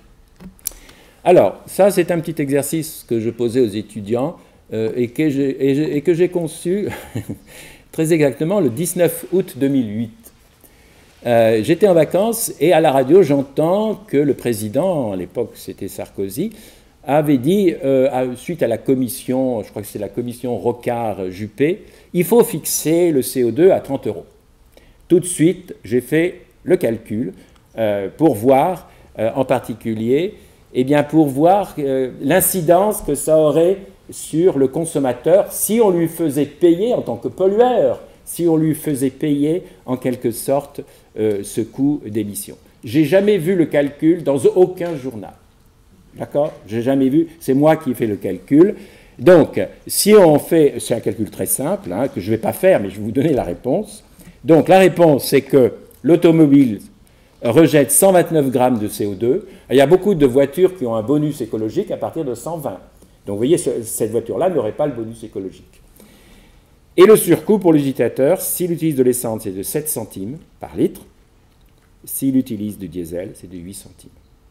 Alors, ça c'est un petit exercice que je posais aux étudiants et que j'ai conçu très exactement le 19 août 2008. J'étais en vacances et à la radio, j'entends que le président, à l'époque c'était Sarkozy, avait dit, suite à la commission, je crois que c'est la commission Rocard-Juppé, il faut fixer le CO2 à 30 €. Tout de suite, j'ai fait le calcul pour voir, en particulier, eh bien, pour voir l'incidence que ça aurait sur le consommateur si on lui faisait payer en tant que pollueur, si on lui faisait payer en quelque sorte ce coût d'émission. J'ai jamais vu le calcul dans aucun journal. D'accord? J'ai jamais vu, c'est moi qui ai fait le calcul. Donc, si on fait, c'est un calcul très simple, hein, que je ne vais pas faire, mais je vais vous donner la réponse. Donc, la réponse, c'est que l'automobile rejette 129 grammes de CO2. Il y a beaucoup de voitures qui ont un bonus écologique à partir de 120. Donc, vous voyez, cette voiture-là n'aurait pas le bonus écologique. Et le surcoût pour l'utilisateur, s'il utilise de l'essence, c'est de 7 centimes par litre. S'il utilise du diesel, c'est de 8 centimes.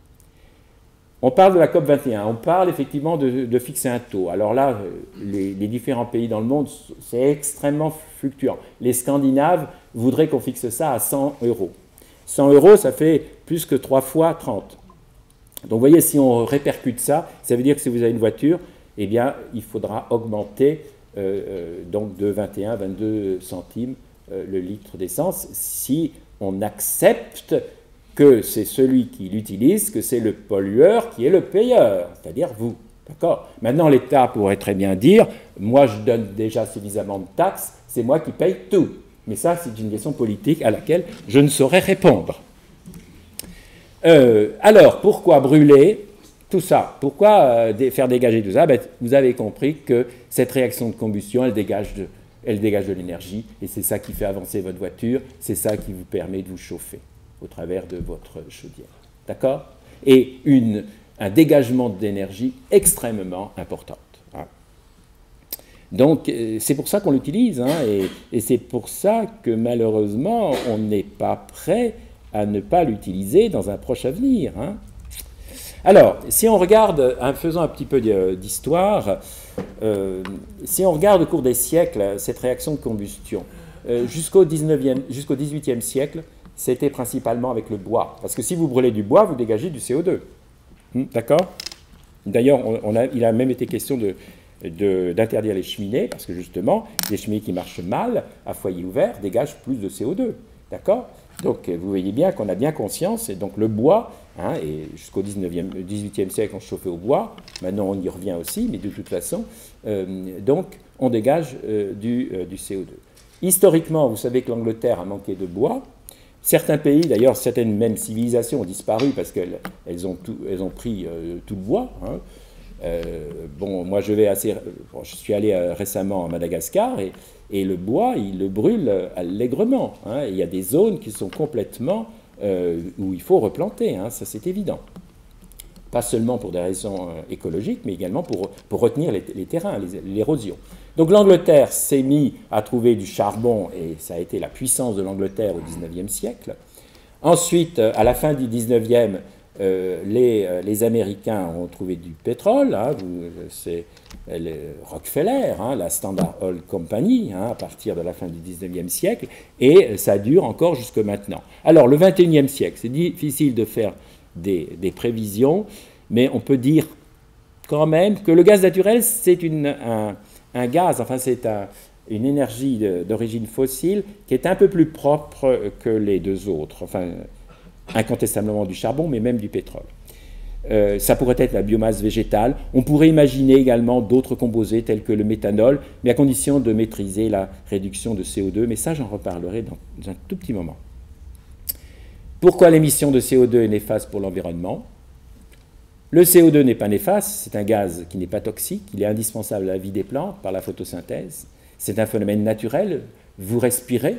On parle de la COP21, on parle effectivement de fixer un taux. Alors là, les différents pays dans le monde, c'est extrêmement fluctuant. Les Scandinaves voudraient qu'on fixe ça à 100 €. 100 €, ça fait plus que 3 fois 30. Donc vous voyez, si on répercute ça, ça veut dire que si vous avez une voiture, eh bien, il faudra augmenter donc de 21 à 22 centimes le litre d'essence si on accepte que c'est celui qui l'utilise, que c'est le pollueur qui est le payeur, c'est-à-dire vous. D'accord? Maintenant, l'État pourrait très bien dire, moi je donne déjà suffisamment de taxes, c'est moi qui paye tout. Mais ça, c'est une question politique à laquelle je ne saurais répondre. Alors, pourquoi brûler tout ça? Pourquoi faire dégager tout ça? Ben, vous avez compris que cette réaction de combustion, elle dégage de l'énergie, et c'est ça qui fait avancer votre voiture, c'est ça qui vous permet de vous chauffer au travers de votre chaudière. D'accord? Et un dégagement d'énergie extrêmement importante. Hein. Donc, c'est pour ça qu'on l'utilise, hein, et c'est pour ça que malheureusement, on n'est pas prêt à ne pas l'utiliser dans un proche avenir. Hein. Alors, si on regarde, en faisant un petit peu d'histoire, si on regarde au cours des siècles cette réaction de combustion, jusqu'au XVIIIe siècle, c'était principalement avec le bois. Parce que si vous brûlez du bois, vous dégagez du CO2. D'accord? D'ailleurs, il a même été question d'interdire les cheminées, parce que justement, les cheminées qui marchent mal, à foyer ouvert, dégagent plus de CO2. D'accord? Donc, vous voyez bien qu'on a bien conscience, et donc le bois, hein, et jusqu'au XVIIIe siècle, on se chauffait au bois, maintenant on y revient aussi, mais de toute façon, donc, on dégage du CO2. Historiquement, vous savez que l'Angleterre a manqué de bois. Certains pays, d'ailleurs, certaines même civilisations ont disparu parce qu'elles ont pris tout le bois. Hein. Bon, moi je suis allé récemment à Madagascar et le bois, il le brûle allègrement. Hein. Il y a des zones qui sont complètement où il faut replanter, hein, ça c'est évident. Pas seulement pour des raisons écologiques, mais également pour retenir les terrains, l'érosion. Donc l'Angleterre s'est mise à trouver du charbon, et ça a été la puissance de l'Angleterre au XIXe siècle. Ensuite, à la fin du XIXe, les Américains ont trouvé du pétrole, hein, c'est Rockefeller, hein, la Standard Oil Company, hein, à partir de la fin du XIXe siècle, et ça dure encore jusque maintenant. Alors, le XXIe siècle, c'est difficile de faire des prévisions, mais on peut dire quand même que le gaz naturel, c'est un gaz, enfin c'est une énergie d'origine fossile qui est un peu plus propre que les deux autres, enfin incontestablement du charbon, mais même du pétrole. Ça pourrait être la biomasse végétale. On pourrait imaginer également d'autres composés tels que le méthanol, mais à condition de maîtriser la réduction de CO2, mais ça j'en reparlerai dans un tout petit moment. Pourquoi l'émission de CO2 est néfaste pour l'environnement? Le CO2 n'est pas néfaste, c'est un gaz qui n'est pas toxique, il est indispensable à la vie des plantes par la photosynthèse. C'est un phénomène naturel, vous respirez.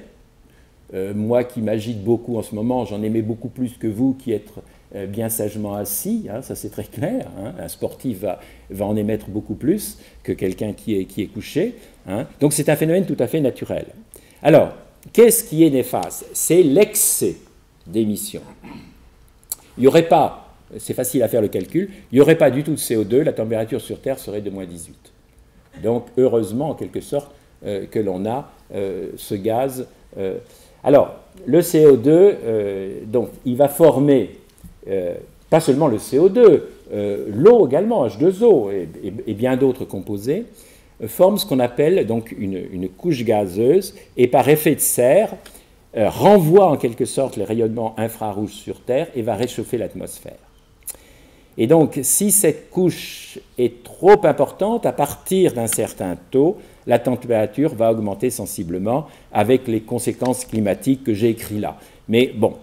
Moi qui m'agite beaucoup en ce moment, j'en aimais beaucoup plus que vous qui êtes bien sagement assis, hein, ça c'est très clair. Hein, un sportif va en émettre beaucoup plus que quelqu'un qui est couché. Hein, donc c'est un phénomène tout à fait naturel. Alors, qu'est-ce qui est néfaste? C'est l'excès d'émissions. Il n'y aurait pas, c'est facile à faire le calcul, il n'y aurait pas du tout de CO2, la température sur Terre serait de moins 18. Donc heureusement, en quelque sorte, que l'on a ce gaz. Alors, le CO2, donc, il va former, pas seulement le CO2, l'eau également, H2O et bien d'autres composés, forment ce qu'on appelle donc une couche gazeuse et par effet de serre, renvoie en quelque sorte les rayonnements infrarouges sur Terre et va réchauffer l'atmosphère. Et donc, si cette couche est trop importante, à partir d'un certain taux, la température va augmenter sensiblement avec les conséquences climatiques que j'ai écrites là. Mais bon,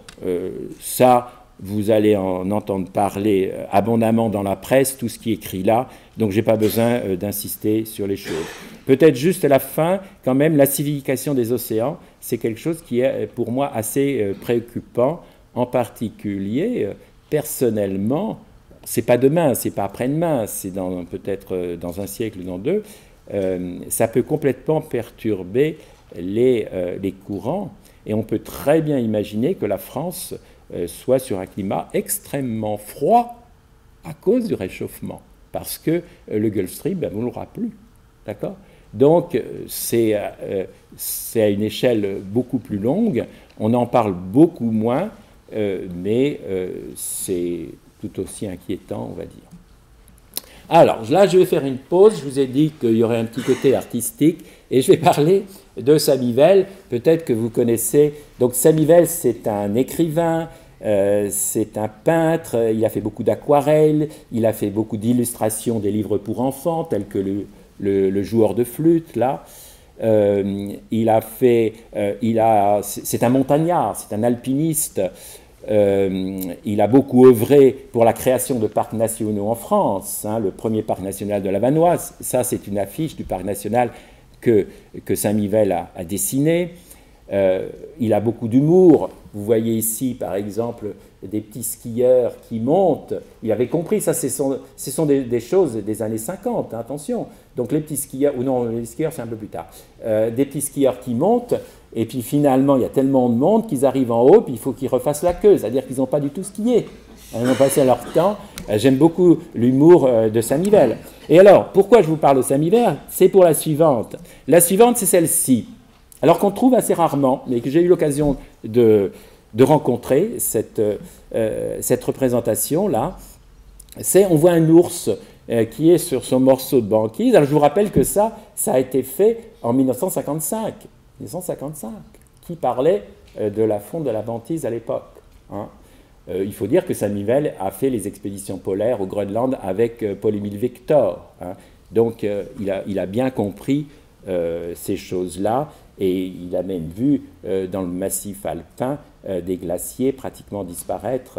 ça, vous allez en entendre parler abondamment dans la presse, tout ce qui est écrit là, donc je n'ai pas besoin d'insister sur les choses. Peut-être juste à la fin, quand même, l'acidification des océans, c'est quelque chose qui est pour moi assez préoccupant, en particulier, personnellement, c'est pas demain, c'est pas après-demain, c'est peut-être dans un siècle ou dans deux, ça peut complètement perturber les courants, et on peut très bien imaginer que la France soit sur un climat extrêmement froid à cause du réchauffement, parce que le Gulf Stream, on ne l'aura plus, d'accord? Donc c'est à une échelle beaucoup plus longue, on en parle beaucoup moins, mais c'est tout aussi inquiétant, on va dire. Alors, là, je vais faire une pause. Je vous ai dit qu'il y aurait un petit côté artistique et je vais parler de Samy Vell. Peut-être que vous connaissez. Donc, Samy Vell, c'est un écrivain, c'est un peintre. Il a fait beaucoup d'aquarelles, il a fait beaucoup d'illustrations des livres pour enfants, tels que le joueur de flûte, là. C'est un montagnard, c'est un alpiniste. Il a beaucoup œuvré pour la création de parcs nationaux en France, hein, le premier parc national de la Vanoise. Ça, c'est une affiche du parc national que Samy Vell a dessiné. Il a beaucoup d'humour. Vous voyez ici, par exemple, des petits skieurs qui montent. Il avait compris, ça, ce sont des choses des années 50, hein, attention. Donc les petits skieurs, ou non, les skieurs, c'est un peu plus tard. Des petits skieurs qui montent, et puis finalement, il y a tellement de monde qu'ils arrivent en haut, puis il faut qu'ils refassent la queue, c'est-à-dire qu'ils n'ont pas du tout skié. Ils ont passé leur temps. J'aime beaucoup l'humour de Samy Vell. Et alors, pourquoi je vous parle de Samy Vell? C'est pour la suivante. La suivante, c'est celle-ci. Alors qu'on trouve assez rarement, mais que j'ai eu l'occasion de rencontrer, cette représentation-là, on voit un ours qui est sur son morceau de banquise. Alors je vous rappelle que ça a été fait en 1955. 1955, qui parlait de la fonte de la banquise à l'époque. Hein. Il faut dire que Samy Vell a fait les expéditions polaires au Groenland avec Paul-Émile Victor. Hein. Donc il a bien compris ces choses-là, et il a même vu dans le massif alpin des glaciers pratiquement disparaître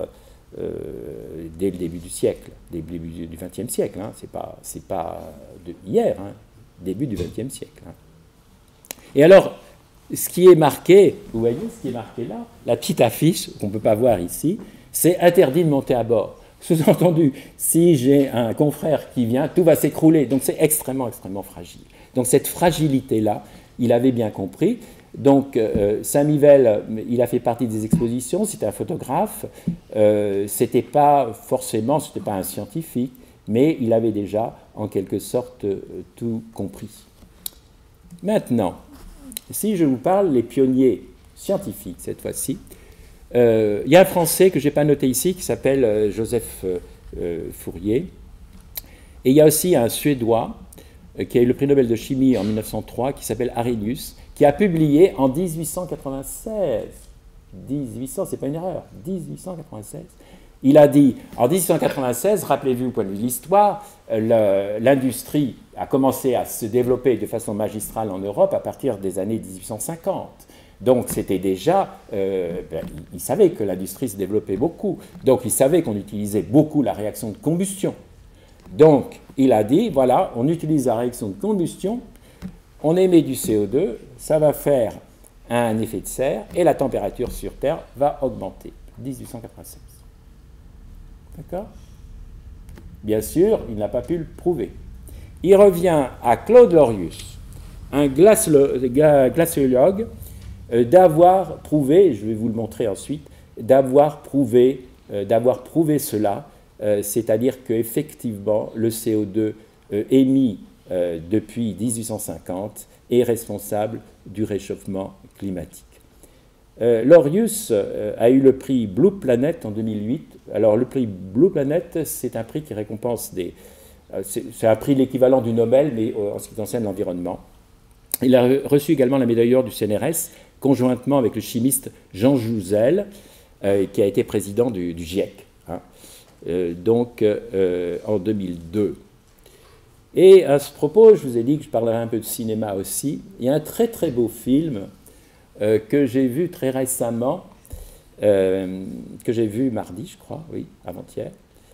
dès le début du siècle, début du XXe siècle. Hein, c'est pas de hier, hein, début du XXe siècle. Hein. Et alors, ce qui est marqué, vous voyez ce qui est marqué là, la petite affiche qu'on ne peut pas voir ici, c'est interdit de monter à bord. Sous-entendu, si j'ai un confrère qui vient, tout va s'écrouler. Donc c'est extrêmement, extrêmement fragile. Donc cette fragilité-là, il avait bien compris. Donc Saint-Mivel, il a fait partie des expositions, c'était un photographe, c'était pas forcément, c'était pas un scientifique, mais il avait déjà en quelque sorte tout compris. Maintenant, si je vous parle des pionniers scientifiques cette fois-ci, il y a un Français que je n'ai pas noté ici qui s'appelle Joseph Fourier, et il y a aussi un Suédois qui a eu le prix Nobel de chimie en 1903 qui s'appelle Arrhenius, qui a publié en 1896, 1800, c'est pas une erreur, 1896, il a dit, en 1896, rappelez-vous au point de vue de l'histoire, l'industrie a commencé à se développer de façon magistrale en Europe à partir des années 1850. Donc c'était déjà, il savait que l'industrie se développait beaucoup, donc il savait qu'on utilisait beaucoup la réaction de combustion. Donc il a dit, voilà, on utilise la réaction de combustion, on émet du CO2, ça va faire un effet de serre et la température sur Terre va augmenter. 1896. D'accord ? Bien sûr, il n'a pas pu le prouver. Il revient à Claude Lorius, un glaciologue, d'avoir prouvé, je vais vous le montrer ensuite, d'avoir prouvé cela, c'est-à-dire qu'effectivement, le CO2 émis depuis 1850 est responsable du réchauffement climatique. Lorius a eu le prix Blue Planet en 2008. Alors le prix Blue Planet, c'est un prix qui récompense c'est un prix l'équivalent du Nobel, mais en ce qui concerne l'environnement. Il a reçu également la médaille d'or du CNRS, conjointement avec le chimiste Jean Jouzel, qui a été président du GIEC, hein, en 2002. Et à ce propos, je vous ai dit que je parlerai un peu de cinéma aussi. Il y a un très très beau film que j'ai vu très récemment, que j'ai vu mardi, je crois, oui, avant-hier.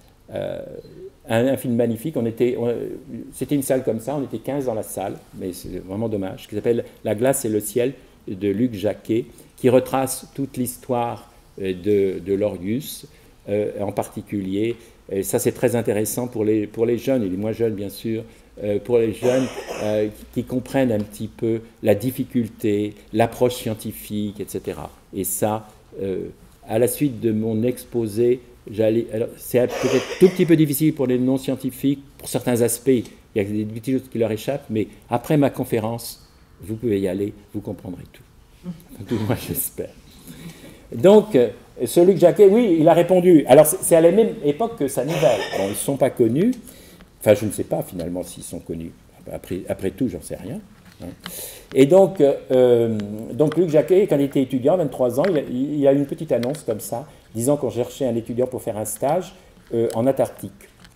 Un film magnifique. C'était une salle comme ça, on était 15 dans la salle, mais c'est vraiment dommage, qui s'appelle La glace et le ciel de Luc Jacquet, qui retrace toute l'histoire de Lorius, en particulier. Et ça, c'est très intéressant pour les jeunes, et les moins jeunes, bien sûr, pour les jeunes qui comprennent un petit peu la difficulté, l'approche scientifique, etc. Et ça, à la suite de mon exposé, c'est peut-être tout petit peu difficile pour les non-scientifiques, pour certains aspects, il y a des petites choses qui leur échappent, mais après ma conférence, vous pouvez y aller, vous comprendrez tout. Tout moi, j'espère. Donc, ce Luc Jacquet, oui, il a répondu. Alors, c'est à la même époque que Saint-Mivel. Bon, ils ne sont pas connus. Enfin, je ne sais pas finalement s'ils sont connus. Après tout, j'en sais rien. Hein. Et donc Luc Jacquet, quand il était étudiant, 23 ans, il a eu une petite annonce comme ça, disant qu'on cherchait un étudiant pour faire un stage en Antarctique.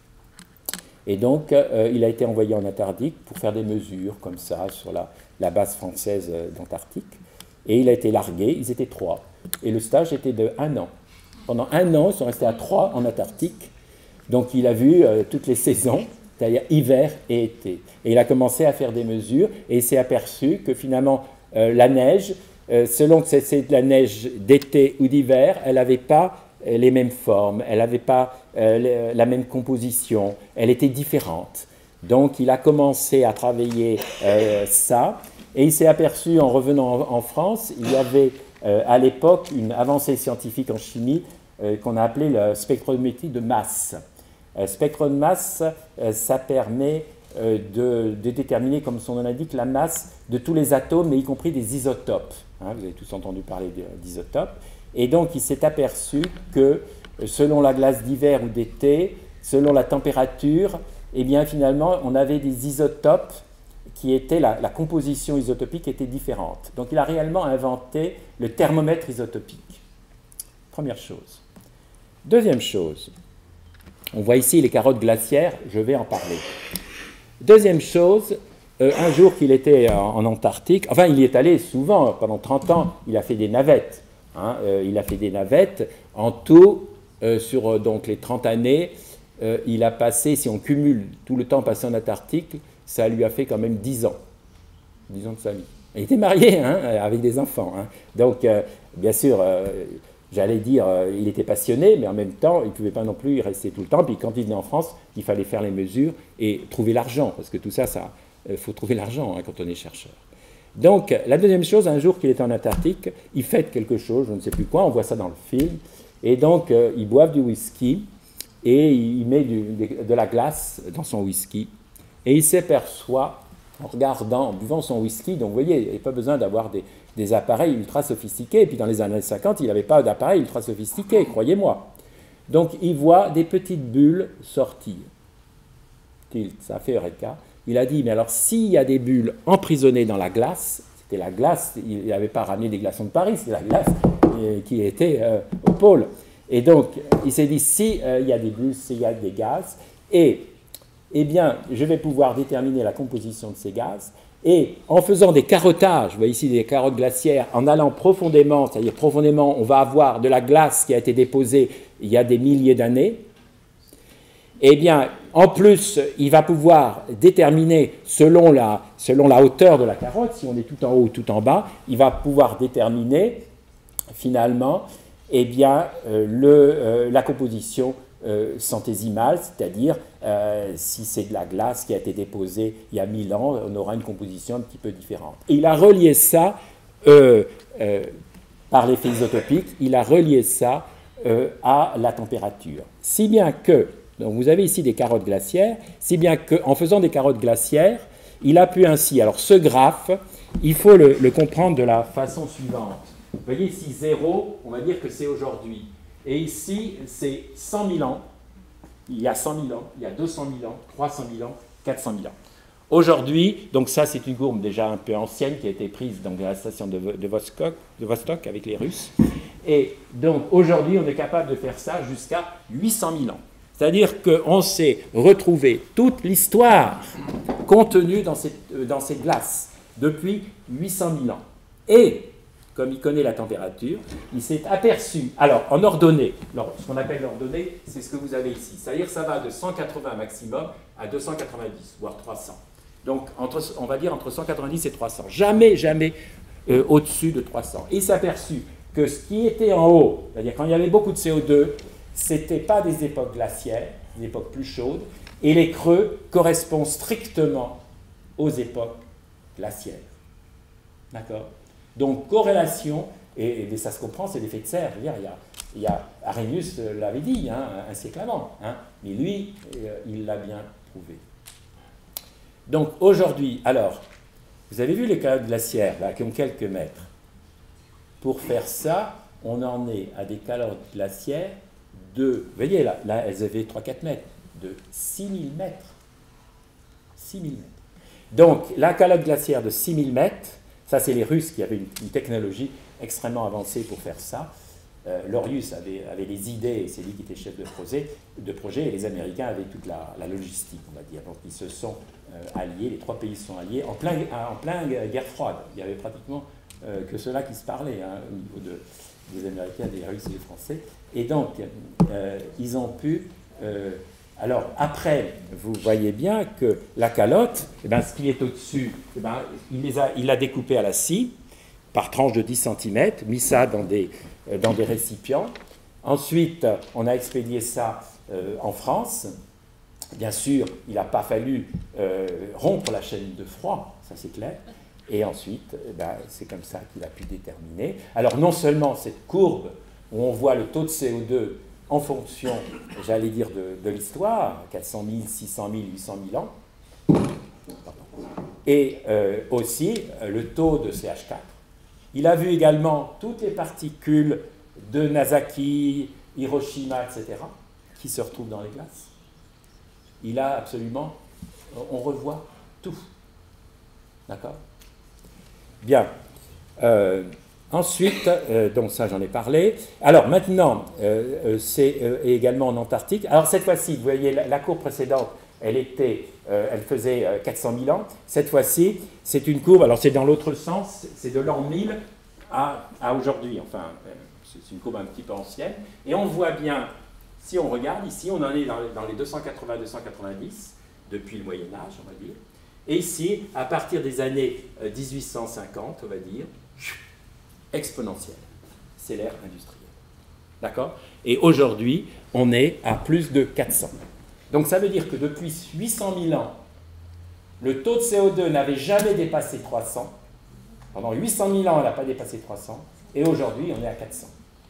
Et donc, il a été envoyé en Antarctique pour faire des mesures comme ça sur la base française d'Antarctique. Et il a été largué, ils étaient 3. Et le stage était de 1 an. Pendant 1 an, ils sont restés à 3 en Antarctique. Donc il a vu toutes les saisons, c'est-à-dire hiver et été. Et il a commencé à faire des mesures et il s'est aperçu que finalement la neige, selon que c'est de la neige d'été ou d'hiver, elle n'avait pas les mêmes formes, elle n'avait pas la même composition, elle était différente. Donc il a commencé à travailler ça. Et il s'est aperçu, en revenant en France, il y avait à l'époque une avancée scientifique en chimie qu'on a appelée la spectrométrie de masse. Spectre de masse, ça permet de déterminer, comme son nom l'indique, la masse de tous les atomes, mais y compris des isotopes. Hein, vous avez tous entendu parler d'isotopes. Et donc il s'est aperçu que selon la glace d'hiver ou d'été, selon la température, eh bien finalement on avait des isotopes qui était la composition isotopique était différente. Donc il a réellement inventé le thermomètre isotopique. Première chose. Deuxième chose, on voit ici les carottes glaciaires, je vais en parler. Deuxième chose, un jour qu'il était en Antarctique, enfin il y est allé souvent, pendant 30 ans, il a fait des navettes. Hein, il a fait des navettes, en tout, sur donc, les 30 années, il a passé, si on cumule tout le temps passé en Antarctique, ça lui a fait quand même 10 ans. 10 ans de sa vie. Il était marié, hein, avec des enfants. Hein. Donc, bien sûr, j'allais dire, il était passionné, mais en même temps, il ne pouvait pas non plus y rester tout le temps. Puis quand il venait en France, il fallait faire les mesures et trouver l'argent, parce que tout ça, faut trouver l'argent hein, quand on est chercheur. Donc, la deuxième chose, un jour qu'il est en Antarctique, il fête quelque chose, je ne sais plus quoi, on voit ça dans le film, et donc ils boivent du whisky, et il met de la glace dans son whisky, et il s'aperçoit, en regardant, en buvant son whisky, donc vous voyez, il n'y avait pas besoin d'avoir des appareils ultra sophistiqués, et puis dans les années 50, il n'avait pas d'appareils ultra sophistiqués, croyez-moi. Donc il voit des petites bulles sortir. Ça a fait Eureka. Il a dit, mais alors s'il y a des bulles emprisonnées dans la glace, c'était la glace, il n'avait pas ramené des glaçons de Paris, c'est la glace qui était au pôle. Et donc, il s'est dit, s'il y a des bulles, s'il y a des gaz, eh bien, je vais pouvoir déterminer la composition de ces gaz, et en faisant des carottages, vous voyez ici des carottes glaciaires, en allant profondément, c'est-à-dire profondément, on va avoir de la glace qui a été déposée il y a des milliers d'années, eh bien, en plus, il va pouvoir déterminer, selon la hauteur de la carotte, si on est tout en haut ou tout en bas, il va pouvoir déterminer, finalement, eh bien, la composition centésimale, c'est-à-dire, si c'est de la glace qui a été déposée il y a 1000 ans, on aura une composition un petit peu différente. Et il a relié ça, par l'effet isotopique, il a relié ça à la température. Si bien que, donc vous avez ici des carottes glaciaires, si bien qu'en faisant des carottes glaciaires, il a pu ainsi, alors ce graphe, il faut le comprendre de la façon suivante. Vous voyez ici 0, on va dire que c'est aujourd'hui. Et ici, c'est 100 000 ans. Il y a 100 000 ans, il y a 200 000 ans, 300 000 ans, 400 000 ans. Aujourd'hui, donc ça c'est une courbe déjà un peu ancienne qui a été prise donc, de la station de Vostok avec les Russes. Et donc aujourd'hui, on est capable de faire ça jusqu'à 800 000 ans. C'est-à-dire qu'on s'est retrouvé toute l'histoire contenue dans cette glace depuis 800 000 ans. Et, comme il connaît la température, il s'est aperçu, alors en ordonnée, ce qu'on appelle l'ordonnée, c'est ce que vous avez ici. C'est-à-dire que ça va de 180 maximum à 290, voire 300. Donc, on va dire entre 190 et 300. Jamais au-dessus de 300. Il s'est aperçu que ce qui était en haut, c'est-à-dire quand il y avait beaucoup de CO2, ce n'était pas des époques glaciaires, des époques plus chaudes, et les creux correspondent strictement aux époques glaciaires. D'accord? Donc, corrélation, et ça se comprend, c'est l'effet de serre. Je veux dire, Arrhenius l'avait dit un siècle avant, mais lui, il l'a bien prouvé. Donc, aujourd'hui, alors, vous avez vu les calottes glaciaires, là, qui ont quelques mètres. Pour faire ça, on en est à des calottes glaciaires vous voyez là elles avaient 3-4 mètres, de 6000 mètres. 6000 mètres. Donc, la calotte glaciaire de 6000 mètres, ça c'est les Russes qui avaient une technologie extrêmement avancée pour faire ça. Lorius avait les idées, et c'est lui qui était chef de projet, et les Américains avaient toute la logistique, on va dire. Donc, ils se sont alliés, les trois pays se sont alliés, en plein guerre froide. Il y avait pratiquement que ceux-là qui se parlaient, au niveau des Américains, des Russes et des Français. Et donc, ils ont pu... alors, après, vous voyez bien que la calotte, ce qui est au-dessus, il l'a découpé à la scie, par tranche de 10 cm, mis ça dans des récipients. Ensuite, on a expédié ça en France. Bien sûr, il n'a pas fallu rompre la chaîne de froid, ça c'est clair. Et ensuite, c'est comme ça qu'il a pu déterminer. Alors, non seulement cette courbe où on voit le taux de CO2 en fonction, j'allais dire, de l'histoire, 400 000, 600 000, 800 000 ans, et aussi le taux de CH4. Il a vu également toutes les particules de Nagasaki, Hiroshima, etc., qui se retrouvent dans les glaces. Il a absolument... On revoit tout. D'accord ? Bien. Ensuite, donc ça j'en ai parlé. Alors maintenant, c'est également en Antarctique. Alors cette fois-ci, vous voyez, la courbe précédente, elle faisait 400 000 ans. Cette fois-ci, c'est une courbe, alors c'est dans l'autre sens, c'est de l'an 1000 à aujourd'hui. Enfin, c'est une courbe un petit peu ancienne. Et on voit bien Si on regarde ici, on en est dans les 280-290 depuis le Moyen-Âge, on va dire. Et ici, à partir des années 1850, on va dire, exponentielle. C'est l'ère industrielle. D'accord? Et aujourd'hui, on est à plus de 400. Donc ça veut dire que depuis 800 000 ans, le taux de CO2 n'avait jamais dépassé 300. Pendant 800 000 ans, elle n'a pas dépassé 300. Et aujourd'hui, on est à 400.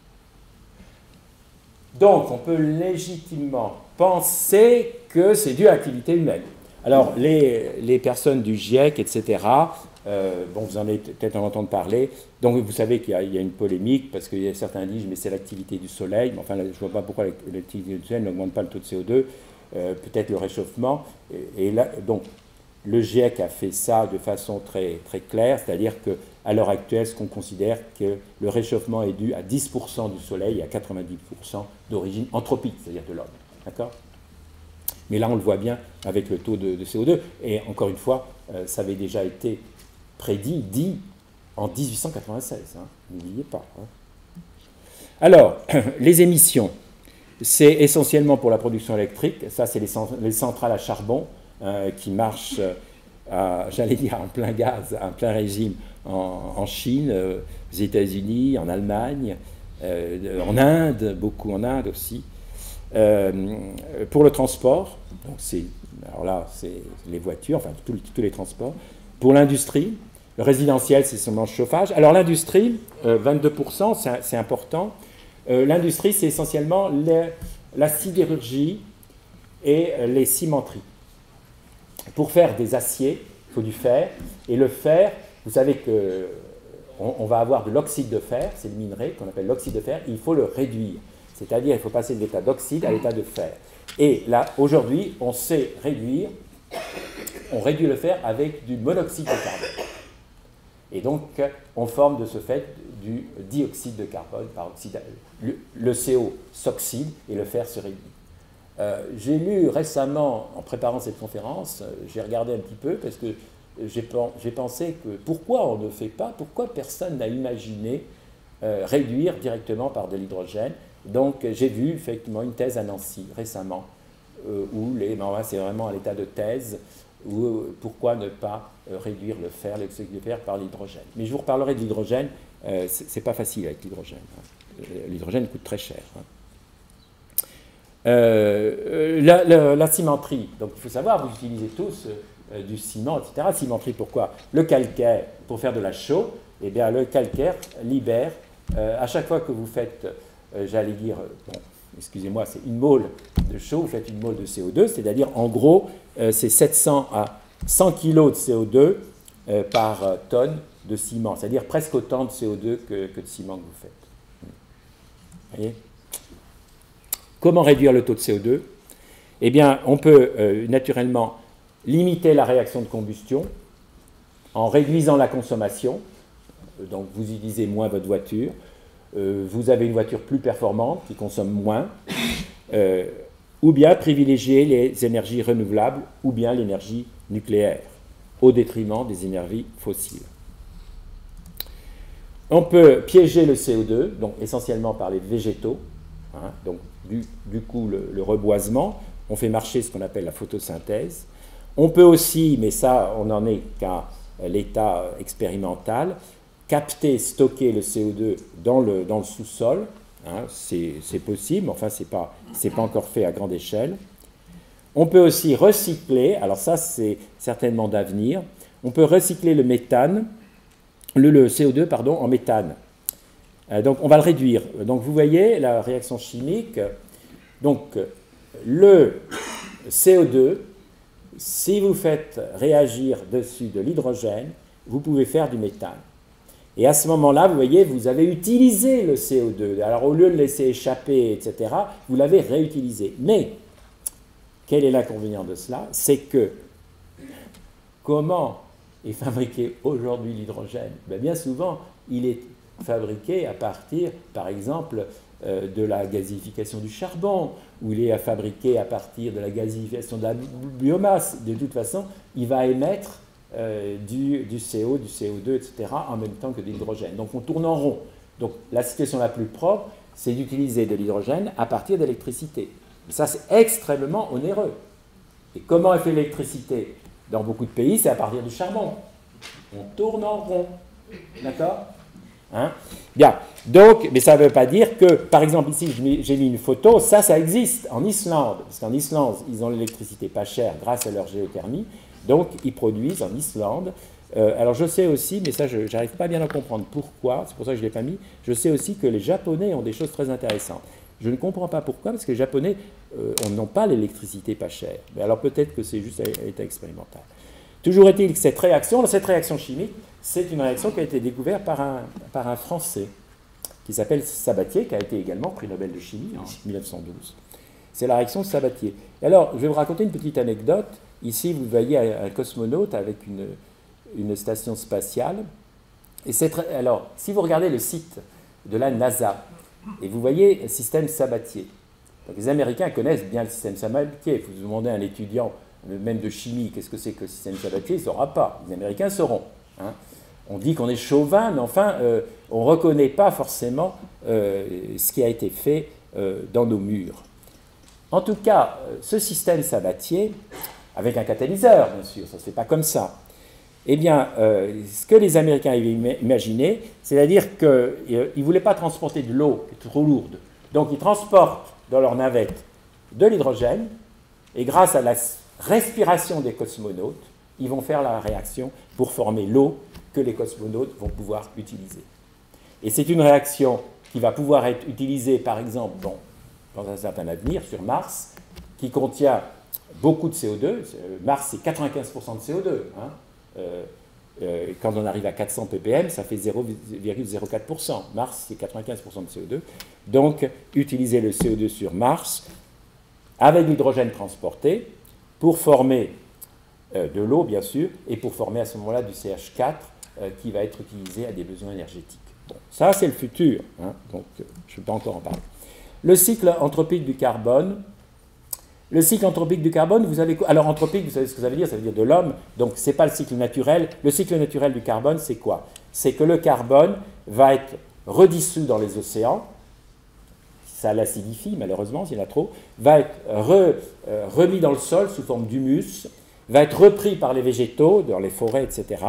Donc, on peut légitimement penser que c'est dû à l'activité humaine. Alors, les personnes du GIEC, etc., bon, vous en avez peut-être entendu parler. Donc, vous savez qu'il y a une polémique, parce que certains disent, mais c'est l'activité du Soleil. Mais enfin, je ne vois pas pourquoi l'activité du Soleil n'augmente pas le taux de CO2. Peut-être le réchauffement. Et là, donc, le GIEC a fait ça de façon très, très claire, c'est-à-dire qu'à l'heure actuelle, ce qu'on considère que le réchauffement est dû à 10% du Soleil et à 90% d'origine anthropique, c'est-à-dire de l'homme. D'accord? Mais là, on le voit bien avec le taux de CO2. Et encore une fois, ça avait déjà été dit en 1896. Hein, n'oubliez pas. Hein. Alors, les émissions, c'est essentiellement pour la production électrique. Ça, c'est les centrales à charbon qui marchent, j'allais dire, en plein gaz, en plein régime en Chine, aux États-Unis, en Allemagne, en Inde, beaucoup en Inde aussi. Pour le transport, donc alors là, c'est les voitures, enfin tous les transports. Pour l'industrie, le résidentiel, c'est seulement le chauffage. Alors l'industrie, 22%, c'est important. L'industrie, c'est essentiellement la sidérurgie et les cimenteries. Pour faire des aciers, il faut du fer. Et le fer, vous savez qu'on va avoir de l'oxyde de fer, c'est le minerai qu'on appelle l'oxyde de fer, il faut le réduire. C'est-à-dire qu'il faut passer de l'état d'oxyde à l'état de fer. Et là, aujourd'hui, on sait réduire, on réduit le fer avec du monoxyde de carbone. Et donc, on forme de ce fait du dioxyde de carbone par oxydation. Le CO s'oxyde et le fer se réduit. J'ai lu récemment, en préparant cette conférence, j'ai regardé un petit peu parce que j'ai pensé que pourquoi on ne fait pas, pourquoi personne n'a imaginé réduire directement par de l'hydrogène. Donc j'ai vu effectivement une thèse à Nancy récemment où c'est vraiment à l'état de thèse où pourquoi ne pas réduire le fer, l'oxyde de fer par l'hydrogène. Mais je vous reparlerai de l'hydrogène, c'est pas facile avec l'hydrogène. Hein. L'hydrogène coûte très cher. Hein. La cimenterie, donc il faut savoir, vous utilisez tous du ciment, etc. Cimenterie, pourquoi? Le calcaire, pour faire de la chaux, eh bien le calcaire libère, à chaque fois que vous faites, j'allais dire, bon, excusez-moi, c'est une mole de chaux, vous faites une mole de CO2, c'est-à-dire en gros, c'est 700 à 100 kg de CO2 par tonne de ciment, c'est-à-dire presque autant de CO2 que de ciment que vous faites. Vous voyez? Comment réduire le taux de CO2? Eh bien, on peut naturellement limiter la réaction de combustion en réduisant la consommation. Donc, vous utilisez moins votre voiture. Vous avez une voiture plus performante qui consomme moins. Ou bien privilégier les énergies renouvelables ou bien l'énergie nucléaire au détriment des énergies fossiles. On peut piéger le CO2, donc essentiellement par les végétaux. Hein, donc, du coup, le reboisement, on fait marcher ce qu'on appelle la photosynthèse. On peut aussi, mais ça, on n'en est qu'à l'état expérimental, capter, stocker le CO2 dans le sous-sol. Hein, c'est possible, enfin, ce n'est pas encore fait à grande échelle. On peut aussi recycler, alors ça, c'est certainement d'avenir, on peut recycler le méthane, le CO2, pardon, en méthane. Donc, on va le réduire. Donc, vous voyez la réaction chimique. Donc, le CO2, si vous faites réagir dessus de l'hydrogène, vous pouvez faire du méthane. Et à ce moment-là, vous voyez, vous avez utilisé le CO2. Alors, au lieu de le laisser échapper, etc., vous l'avez réutilisé. Mais, quel est l'inconvénient de cela? C'est que, comment est fabriqué aujourd'hui l'hydrogène? Bien souvent, il est fabriqué à partir, par exemple, de la gazéification du charbon, ou il est fabriqué à partir de la gazéification de la biomasse. De toute façon, il va émettre du CO, du CO2, etc., en même temps que de l'hydrogène. Donc on tourne en rond. Donc la situation la plus propre, c'est d'utiliser de l'hydrogène à partir d'électricité. Ça, c'est extrêmement onéreux. Et comment est fait l'électricité? Dans beaucoup de pays, c'est à partir du charbon. On tourne en rond. D'accord? Hein? Bien. Donc, mais ça ne veut pas dire que, par exemple, ici, j'ai mis une photo, ça existe en Islande. Parce qu'en Islande, ils ont l'électricité pas chère grâce à leur géothermie. Donc, ils produisent en Islande. Alors, je sais aussi, mais ça, je n'arrive pas bien à comprendre pourquoi, c'est pour ça que je ne l'ai pas mis, je sais aussi que les Japonais ont des choses très intéressantes. Je ne comprends pas pourquoi, parce que les Japonais n'ont pas l'électricité pas chère. Mais alors, peut-être que c'est juste à l'état expérimental. Toujours est-il que cette réaction chimique, c'est une réaction qui a été découverte par un Français qui s'appelle Sabatier, qui a été également prix Nobel de chimie en 1912. C'est la réaction de Sabatier. Et alors, je vais vous raconter une petite anecdote. Ici, vous voyez un cosmonaute avec une station spatiale. Et alors, si vous regardez le site de la NASA, et vous voyez le système Sabatier, donc les Américains connaissent bien le système Sabatier. Vous demandez à un étudiant, même de chimie, qu'est-ce que c'est que le système Sabatier, il ne saura pas. Les Américains sauront. Hein. On dit qu'on est chauvin, mais enfin, on ne reconnaît pas forcément ce qui a été fait dans nos murs. En tout cas, ce système Sabatier, avec un catalyseur, bien sûr, ça ne se fait pas comme ça. Eh bien, ce que les Américains avaient imaginé, c'est-à-dire qu'ils ne voulaient pas transporter de l'eau qui est trop lourde. Donc, ils transportent dans leur navette de l'hydrogène, et grâce à la respiration des cosmonautes, ils vont faire la réaction pour former l'eau que les cosmonautes vont pouvoir utiliser. Et c'est une réaction qui va pouvoir être utilisée, par exemple, dans un certain avenir, sur Mars, qui contient beaucoup de CO2. Mars, c'est 95% de CO2. Hein. Quand on arrive à 400 ppm, ça fait 0,04%. Mars, c'est 95% de CO2. Donc, utiliser le CO2 sur Mars, avec l'hydrogène transporté, pour former de l'eau, bien sûr, et pour former à ce moment-là du CH4 qui va être utilisé à des besoins énergétiques. Bon, ça, c'est le futur, hein, donc je ne vais pas encore en parler. Le cycle anthropique du carbone. Le cycle anthropique du carbone, vous avez... Alors, anthropique, vous savez ce que ça veut dire? Ça veut dire de l'homme, donc ce n'est pas le cycle naturel. Le cycle naturel du carbone, c'est quoi? C'est que le carbone va être redissous dans les océans, ça l'acidifie, malheureusement, s'il y en a trop, va être remis dans le sol sous forme d'humus, va être repris par les végétaux, dans les forêts, etc.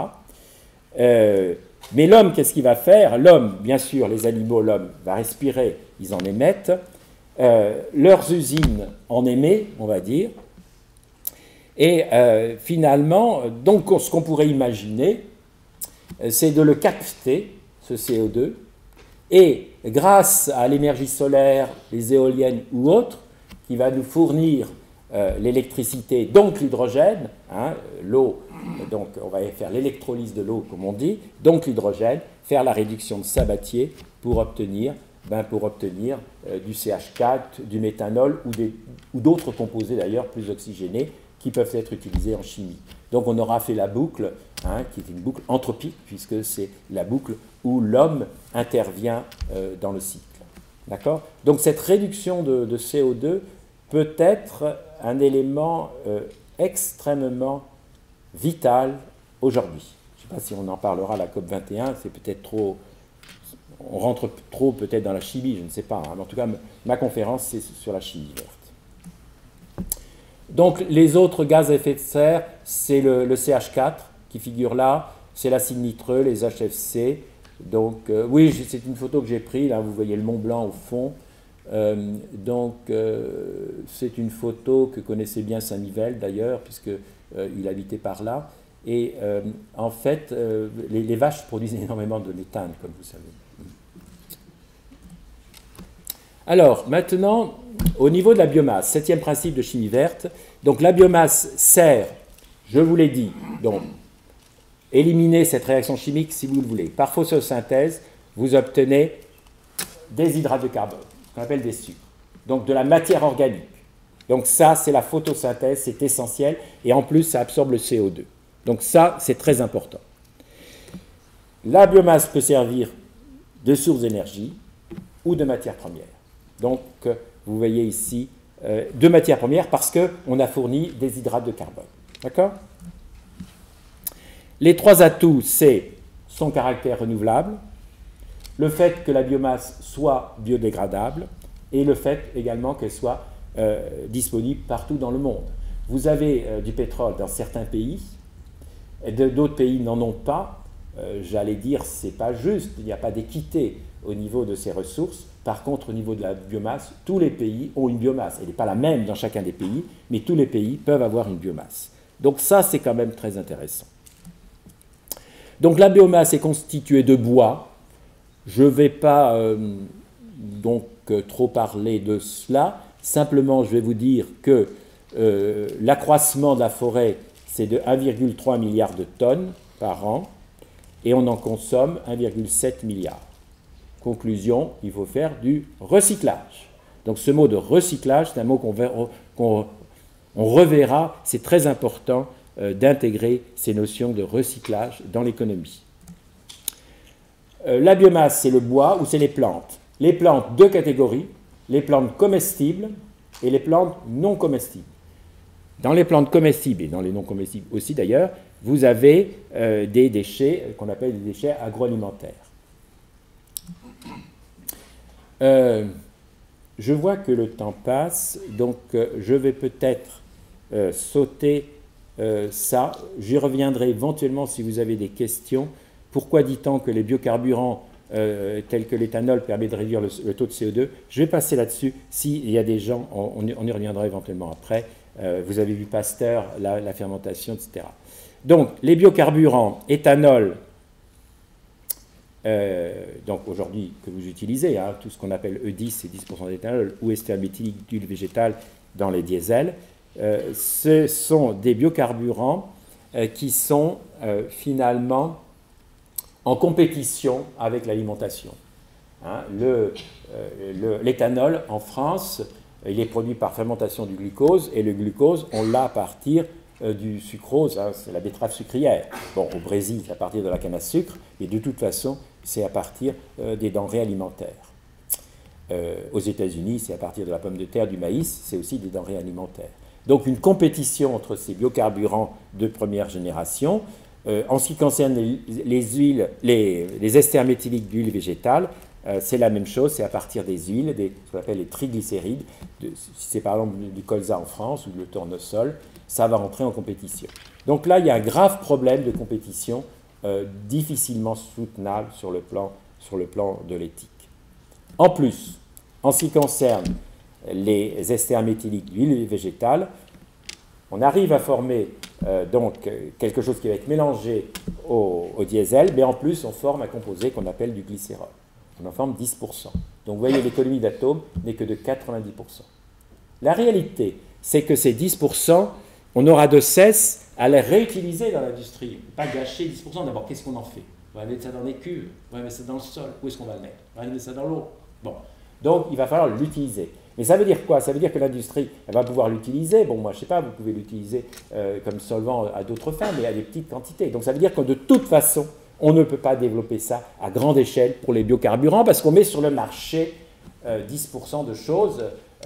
Mais l'homme, qu'est-ce qu'il va faire? L'homme, bien sûr, les animaux, l'homme va respirer, ils en émettent. Leurs usines en émettent, on va dire. Et finalement, donc, ce qu'on pourrait imaginer, c'est de le capter, ce CO2, et grâce à l'énergie solaire, les éoliennes ou autres, qui va nous fournir l'électricité, donc l'hydrogène, hein, l'eau, donc on va faire l'électrolyse de l'eau, comme on dit, donc l'hydrogène, faire la réduction de Sabatier pour obtenir du CH4, du méthanol ou d'autres composés d'ailleurs plus oxygénés qui peuvent être utilisés en chimie. Donc on aura fait la boucle, hein, qui est une boucle anthropique, puisque c'est la boucle où l'homme intervient dans le cycle. D'accord? Donc cette réduction de CO2 peut être un élément extrêmement vital aujourd'hui. Je ne sais pas si on en parlera à la COP21, c'est peut-être trop... On rentre trop peut-être dans la chimie, je ne sais pas. Hein, mais en tout cas, ma conférence, c'est sur la chimie verte. Donc, les autres gaz à effet de serre, c'est le CH4 qui figure là, c'est l'acide nitreux, les HFC. Donc, oui, c'est une photo que j'ai prise, là, vous voyez le Mont Blanc au fond. C'est une photo que connaissait bien Saint-Nivelle, d'ailleurs, puisqu'il habitait par là. Et en fait, les vaches produisent énormément de méthane, comme vous savez. Alors, maintenant, au niveau de la biomasse, 7e principe de chimie verte. Donc, la biomasse sert, je vous l'ai dit, donc, éliminer cette réaction chimique si vous le voulez. Par photosynthèse, vous obtenez des hydrates de carbone, ce qu'on appelle des sucres. Donc, de la matière organique. Donc, ça, c'est la photosynthèse, c'est essentiel. Et en plus, ça absorbe le CO2. Donc, ça, c'est très important. La biomasse peut servir de source d'énergie ou de matière première. Donc, vous voyez ici, de matières premières parce qu'on a fourni des hydrates de carbone. D'accord? Les trois atouts, c'est son caractère renouvelable, le fait que la biomasse soit biodégradable et le fait également qu'elle soit disponible partout dans le monde. Vous avez du pétrole dans certains pays, d'autres pays n'en ont pas. J'allais dire, c'est pas juste, il n'y a pas d'équité au niveau de ces ressources. Par contre, au niveau de la biomasse, tous les pays ont une biomasse. Elle n'est pas la même dans chacun des pays, mais tous les pays peuvent avoir une biomasse. Donc ça, c'est quand même très intéressant. Donc la biomasse est constituée de bois. Je ne vais pas trop parler de cela. Simplement, je vais vous dire que l'accroissement de la forêt, c'est de 1,3 milliard de tonnes par an, et on en consomme 1,7 milliard. Conclusion, il faut faire du recyclage. Donc ce mot de recyclage, c'est un mot qu'on reverra. C'est très important d'intégrer ces notions de recyclage dans l'économie. La biomasse, c'est le bois ou c'est les plantes. Les plantes, deux catégories, les plantes comestibles et les plantes non comestibles. Dans les plantes comestibles et dans les non comestibles aussi d'ailleurs, vous avez des déchets qu'on appelle des déchets agroalimentaires. Je vois que le temps passe, donc je vais peut-être sauter ça. J'y reviendrai éventuellement si vous avez des questions. Pourquoi dit-on que les biocarburants tels que l'éthanol permettent de réduire le taux de CO2? Je vais passer là-dessus. S'il y a des gens, on y reviendra éventuellement après. Vous avez vu Pasteur, la fermentation, etc. Donc, les biocarburants, éthanol, donc aujourd'hui que vous utilisez, hein, tout ce qu'on appelle E10, c'est 10% d'éthanol, ou ester méthylique d'huile végétale dans les diesels, ce sont des biocarburants qui sont finalement en compétition avec l'alimentation. Hein, l'éthanol, en France, il est produit par fermentation du glucose, et le glucose, on l'a à partir du sucrose, hein, c'est la betterave sucrière. Bon, au Brésil, c'est à partir de la canne à sucre, mais de toute façon, c'est à partir des denrées alimentaires. Aux États-Unis, c'est à partir de la pomme de terre, du maïs, c'est aussi des denrées alimentaires. Donc une compétition entre ces biocarburants de première génération. En ce qui concerne les huiles, les esters méthyliques d'huile végétale, c'est la même chose, c'est à partir des huiles, ce qu'on appelle les triglycérides. Si c'est par exemple du colza en France ou le tournesol, ça va rentrer en compétition. Donc là, il y a un grave problème de compétition difficilement soutenable sur le plan de l'éthique. En plus, en ce qui concerne les esters méthyliques d'huile végétale, on arrive à former donc quelque chose qui va être mélangé au diesel, mais en plus on forme un composé qu'on appelle du glycérol. On en forme 10%. Donc vous voyez, l'économie d'atomes n'est que de 90%. La réalité, c'est que ces 10%, on aura de cesse à les réutiliser dans l'industrie. Pas gâcher 10%. D'abord, qu'est-ce qu'on en fait? On va mettre ça dans des cuves, on va mettre ça dans le sol. Où est-ce qu'on va le mettre? On va mettre ça dans l'eau. Bon. Donc il va falloir l'utiliser. Mais ça veut dire quoi? Ça veut dire que l'industrie, elle va pouvoir l'utiliser. Bon, moi, je ne sais pas, vous pouvez l'utiliser comme solvant à d'autres fins, mais à des petites quantités. Donc ça veut dire que de toute façon, on ne peut pas développer ça à grande échelle pour les biocarburants parce qu'on met sur le marché 10% de choses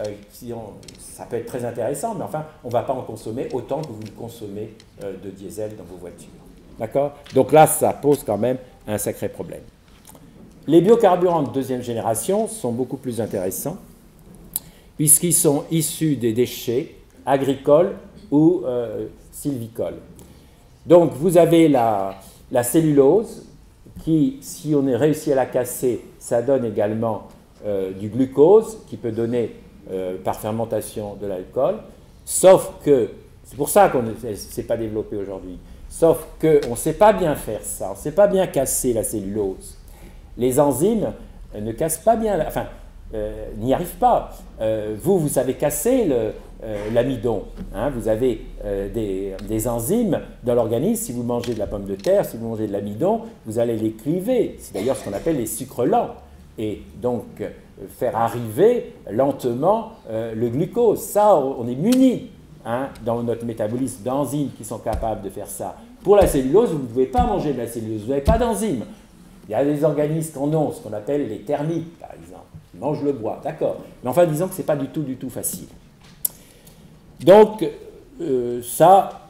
ça peut être très intéressant, mais enfin, on ne va pas en consommer autant que vous le consommez de diesel dans vos voitures. D'accord? Donc là, ça pose quand même un sacré problème. Les biocarburants de deuxième génération sont beaucoup plus intéressants puisqu'ils sont issus des déchets agricoles ou sylvicoles. Donc, vous avez la cellulose qui, si on a réussi à la casser, ça donne également du glucose qui peut donner par fermentation de l'alcool, sauf que, c'est pour ça qu'on ne s'est pas développé aujourd'hui, sauf qu'on ne sait pas bien faire ça, on ne sait pas bien casser la cellulose. Les enzymes ne cassent pas bien, n'y arrivent pas. Vous savez casser l'amidon. Hein, vous avez des enzymes dans l'organisme. Si vous mangez de la pomme de terre, si vous mangez de l'amidon, vous allez les cliver. C'est d'ailleurs ce qu'on appelle les sucres lents. Et donc, faire arriver lentement le glucose. Ça, on est muni dans notre métabolisme d'enzymes qui sont capables de faire ça. Pour la cellulose, vous ne pouvez pas manger de la cellulose, vous n'avez pas d'enzymes. Il y a des organismes qui en ont, ce qu'on appelle les termites, par exemple. Ils mangent le bois, d'accord. Mais enfin, disons que ce n'est pas du tout facile. Donc, ça,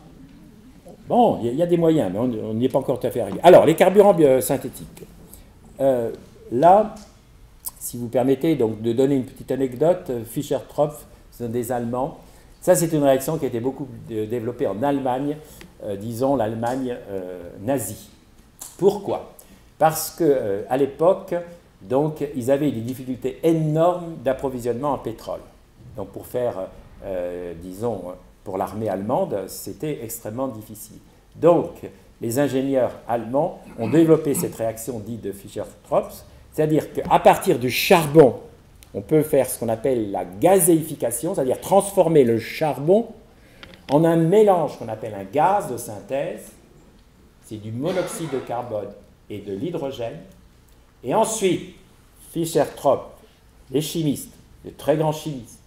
bon, il y a des moyens, mais on n'y est pas encore tout à fait arrivé. Alors, les carburants synthétiques. là, si vous permettez donc de donner une petite anecdote, Fischer-Tropsch, ce sont des Allemands. Ça, c'est une réaction qui a été beaucoup développée en Allemagne, disons l'Allemagne nazie. Pourquoi? Parce qu'à l'époque, donc, ils avaient des difficultés énormes d'approvisionnement en pétrole. Donc, pour faire, disons, pour l'armée allemande, c'était extrêmement difficile. Donc, les ingénieurs allemands ont développé cette réaction dite de Fischer-Tropsch, c'est-à-dire qu'à partir du charbon, on peut faire ce qu'on appelle la gazéification, c'est-à-dire transformer le charbon en un mélange qu'on appelle un gaz de synthèse, c'est du monoxyde de carbone et de l'hydrogène. Et ensuite, Fischer-Tropsch, les chimistes, les très grands chimistes,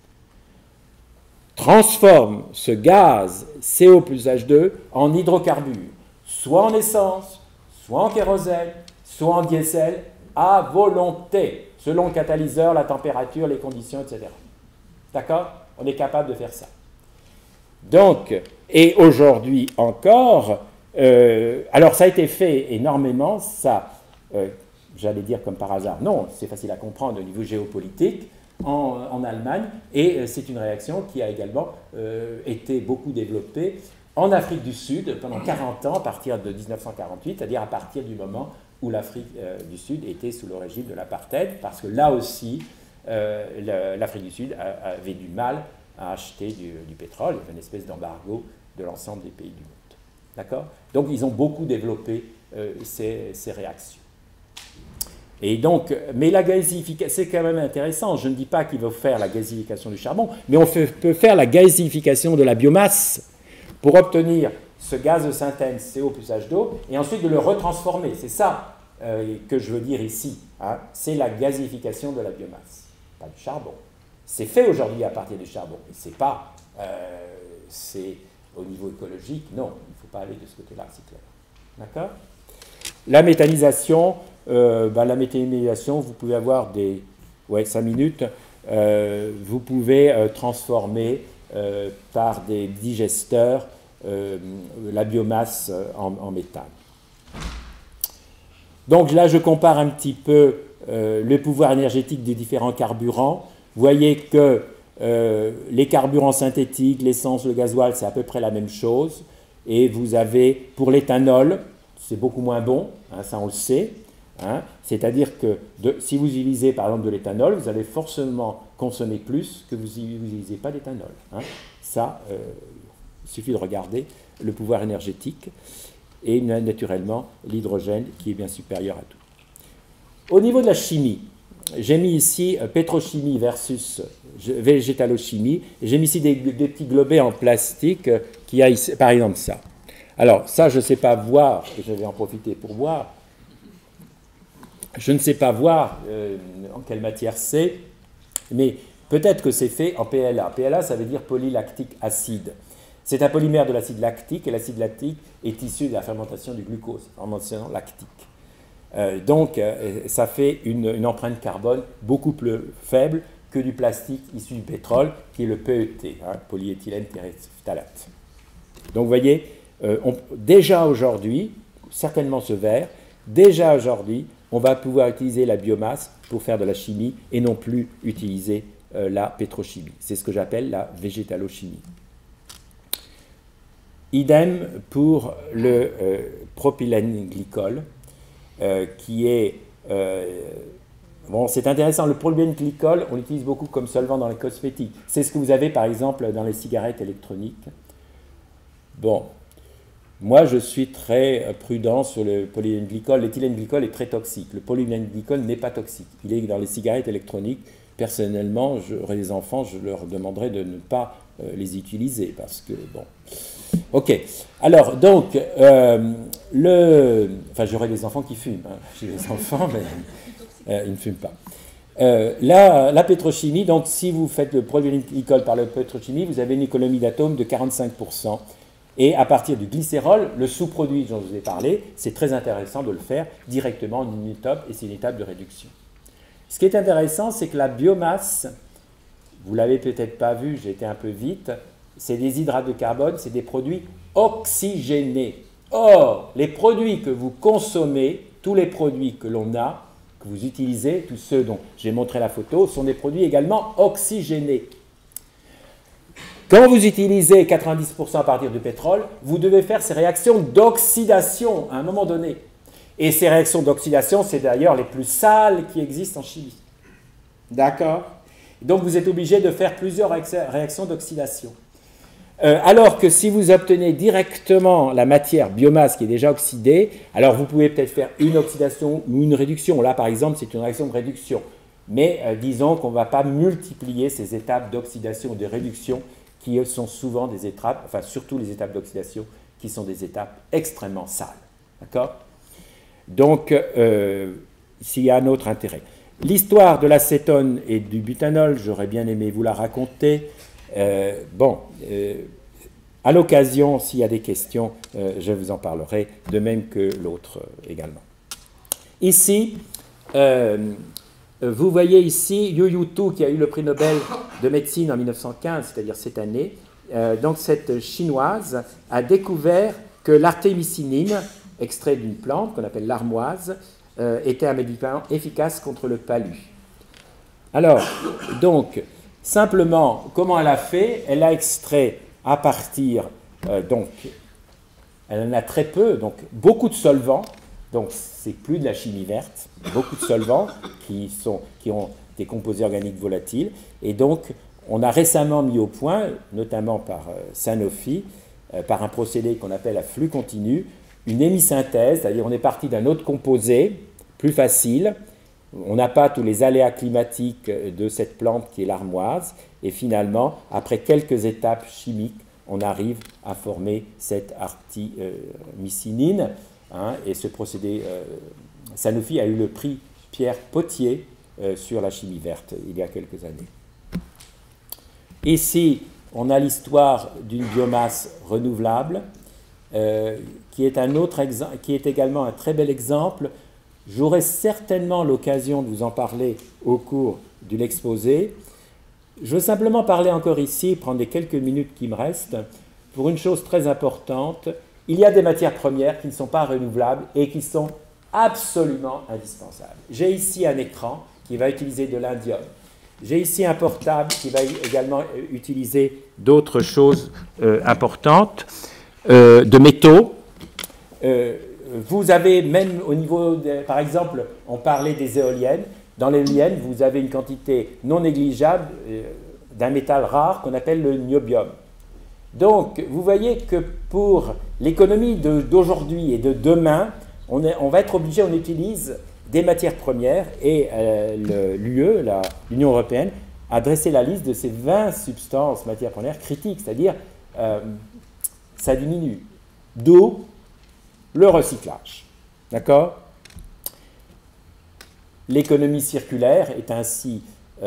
transforment ce gaz CO plus H2 en hydrocarbures, soit en essence, soit en kérosène, soit en diesel, à volonté, selon le catalyseur, la température, les conditions, etc. D'accord? On est capable de faire ça. Donc, et aujourd'hui encore, alors ça a été fait énormément, ça, j'allais dire comme par hasard, non, c'est facile à comprendre au niveau géopolitique, en Allemagne, et c'est une réaction qui a également été beaucoup développée en Afrique du Sud pendant 40 ans, à partir de 1948, c'est-à-dire à partir du moment où l'Afrique du Sud était sous le régime de l'apartheid, parce que là aussi, l'Afrique du Sud avait du mal à acheter du pétrole, il y avait une espèce d'embargo de l'ensemble des pays du monde. D'accord? Donc ils ont beaucoup développé ces réactions. Et donc, mais la gazéification, c'est quand même intéressant, je ne dis pas qu'il faut faire la gazéification du charbon, mais on peut faire la gazéification de la biomasse pour obtenir ce gaz de synthèse CO plus H2 et ensuite de le retransformer. C'est ça que je veux dire ici. Hein. C'est la gazéification de la biomasse, pas du charbon. C'est fait aujourd'hui à partir du charbon. C'est pas, c'est au niveau écologique, non, il ne faut pas aller de ce côté-là, c'est clair. D'accord? La méthanisation, vous pouvez avoir des 5 minutes, vous pouvez transformer par des digesteurs la biomasse en méthane. Donc là, je compare un petit peu le pouvoir énergétique des différents carburants. Vous voyez que les carburants synthétiques, l'essence, le gasoil, c'est à peu près la même chose. Et vous avez, pour l'éthanol, c'est beaucoup moins bon, hein, ça on le sait. Hein, c'est-à-dire que si vous utilisez par exemple de l'éthanol, vous allez forcément consommer plus que vous n'utilisez pas d'éthanol. Hein. Ça, il suffit de regarder le pouvoir énergétique et naturellement l'hydrogène qui est bien supérieur à tout. Au niveau de la chimie, j'ai mis ici pétrochimie versus végétalochimie. J'ai mis ici des petits globets en plastique qui a ici, par exemple ça. Alors ça, je ne sais pas voir, et je vais en profiter pour voir. Je ne sais pas voir en quelle matière c'est, mais peut-être que c'est fait en PLA. PLA, ça veut dire polylactique acide. C'est un polymère de l'acide lactique, et l'acide lactique est issu de la fermentation du glucose, fermentation lactique. Donc, ça fait une empreinte carbone beaucoup plus faible que du plastique issu du pétrole, qui est le PET, hein, polyéthylène terephthalate. Donc, vous voyez, déjà aujourd'hui, certainement ce verre, déjà aujourd'hui, on va pouvoir utiliser la biomasse pour faire de la chimie et non plus utiliser la pétrochimie. C'est ce que j'appelle la végétalochimie. Idem pour le propylène glycol, qui est... bon, c'est intéressant, le propylène glycol, on l'utilise beaucoup comme solvant dans les cosmétiques. C'est ce que vous avez par exemple dans les cigarettes électroniques. Bon, moi je suis très prudent sur le propylène glycol. L'éthylène glycol est très toxique. Le propylène glycol n'est pas toxique. Il est dans les cigarettes électroniques. Personnellement, j'aurais des enfants, je leur demanderais de ne pas les utiliser parce que, bon... Ok, alors, donc, enfin, j'aurais des enfants qui fument. Hein. J'ai des enfants, mais ils ne fument pas. La pétrochimie, donc, si vous faites le propylène glycol par la pétrochimie, vous avez une économie d'atomes de 45%. Et à partir du glycérol, le sous-produit dont je vous ai parlé, c'est très intéressant de le faire directement en une étape, et c'est une étape de réduction. Ce qui est intéressant, c'est que la biomasse, vous ne l'avez peut-être pas vu, j'ai été un peu vite, c'est des hydrates de carbone, c'est des produits oxygénés. Or, les produits que vous consommez, tous les produits que l'on a, que vous utilisez, tous ceux dont j'ai montré la photo, sont des produits également oxygénés. Quand vous utilisez 90% à partir du pétrole, vous devez faire ces réactions d'oxydation à un moment donné. Et ces réactions d'oxydation, c'est d'ailleurs les plus sales qui existent en chimie. D'accord? Donc vous êtes obligé de faire plusieurs réactions d'oxydation. Alors que si vous obtenez directement la matière biomasse qui est déjà oxydée, alors vous pouvez peut-être faire une oxydation ou une réduction. Là, par exemple, c'est une réaction de réduction. Mais disons qu'on ne va pas multiplier ces étapes d'oxydation ou de réduction qui sont souvent des étapes, enfin surtout les étapes d'oxydation, qui sont des étapes extrêmement sales. D'accord? Donc, s'il y a un autre intérêt. L'histoire de l'acétone et du butanol, j'aurais bien aimé vous la raconter. À l'occasion, s'il y a des questions, je vous en parlerai, de même que l'autre également. Ici, vous voyez ici Yu Tu, qui a eu le prix Nobel de médecine en 1915, c'est-à-dire cette année. Donc cette chinoise a découvert que l'artémisinine, extrait d'une plante qu'on appelle l'armoise, était un médicament efficace contre le palu. Alors, donc, simplement, comment elle a fait? Elle a extrait à partir, donc, elle en a très peu, donc beaucoup de solvants, donc c'est plus de la chimie verte, beaucoup de solvants qui ont des composés organiques volatiles, et donc on a récemment mis au point, notamment par Sanofi, par un procédé qu'on appelle à flux continu, une hémisynthèse, c'est-à-dire on est parti d'un autre composé, plus facile, on n'a pas tous les aléas climatiques de cette plante qui est l'armoise, et finalement, après quelques étapes chimiques, on arrive à former cette artémisinine, et ce procédé, Sanofi a eu le prix Pierre Potier sur la chimie verte il y a quelques années. Ici, on a l'histoire d'une biomasse renouvelable, qui est également un très bel exemple. J'aurai certainement l'occasion de vous en parler au cours de l'exposé. Je veux simplement parler encore ici, prendre les quelques minutes qui me restent, pour une chose très importante. Il y a des matières premières qui ne sont pas renouvelables et qui sont absolument indispensables. J'ai ici un écran qui va utiliser de l'indium. J'ai ici un portable qui va également utiliser d'autres choses importantes, de métaux. Vous avez même au niveau, par exemple, on parlait des éoliennes. Dans l'éolienne, vous avez une quantité non négligeable d'un métal rare qu'on appelle le niobium. Donc, vous voyez que pour l'économie d'aujourd'hui et de demain, on va être obligé, on utilise des matières premières et l'UE, l'Union européenne, a dressé la liste de ces 20 substances matières premières critiques, c'est-à-dire ça diminue. D'où le recyclage. D'accord? L'économie circulaire est ainsi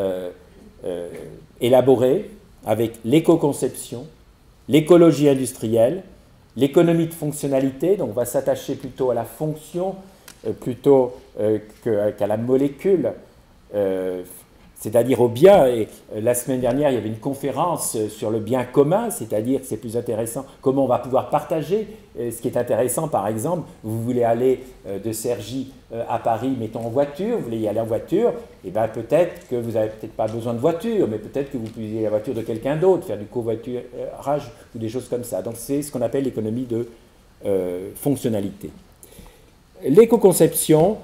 élaborée avec l'éco-conception, l'écologie industrielle, l'économie de fonctionnalité, donc on va s'attacher plutôt à la fonction plutôt qu'à la molécule, c'est-à-dire au bien. Et la semaine dernière, il y avait une conférence sur le bien commun, c'est-à-dire que c'est plus intéressant, comment on va pouvoir partager. Ce qui est intéressant, par exemple, vous voulez aller de Cergy à Paris, mettons en voiture, vous voulez y aller en voiture, et bien peut-être que vous n'avez peut-être pas besoin de voiture, mais peut-être que vous pouvez y la voiture de quelqu'un d'autre, faire du covoiturage ou des choses comme ça. Donc c'est ce qu'on appelle l'économie de fonctionnalité. L'éco-conception,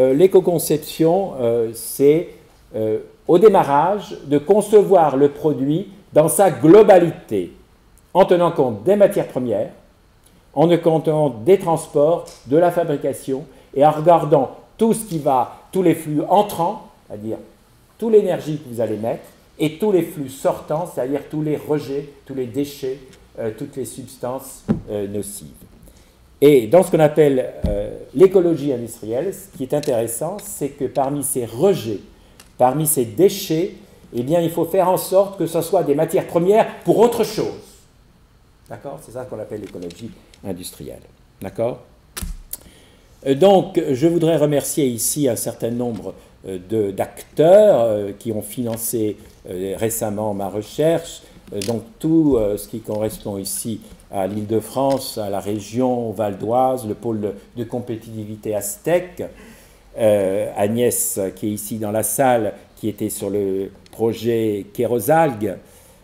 c'est au démarrage de concevoir le produit dans sa globalité, en tenant compte des matières premières, en tenant compte des transports, de la fabrication, et en regardant tout ce qui va, tous les flux entrants, c'est-à-dire toute l'énergie que vous allez mettre, et tous les flux sortants, c'est-à-dire tous les rejets, tous les déchets, toutes les substances nocives. Et dans ce qu'on appelle l'écologie industrielle, ce qui est intéressant, c'est que parmi ces rejets, parmi ces déchets, eh bien, il faut faire en sorte que ce soit des matières premières pour autre chose. D'accord? C'est ça qu'on appelle l'écologie industrielle. D'accord? Donc, je voudrais remercier ici un certain nombre d'acteurs qui ont financé récemment ma recherche. Donc, tout ce qui correspond ici à l'Île-de-France, à la région Val d'Oise, le pôle de compétitivité Aztèque, Agnès, qui est ici dans la salle, qui était sur le projet Kérosalgue.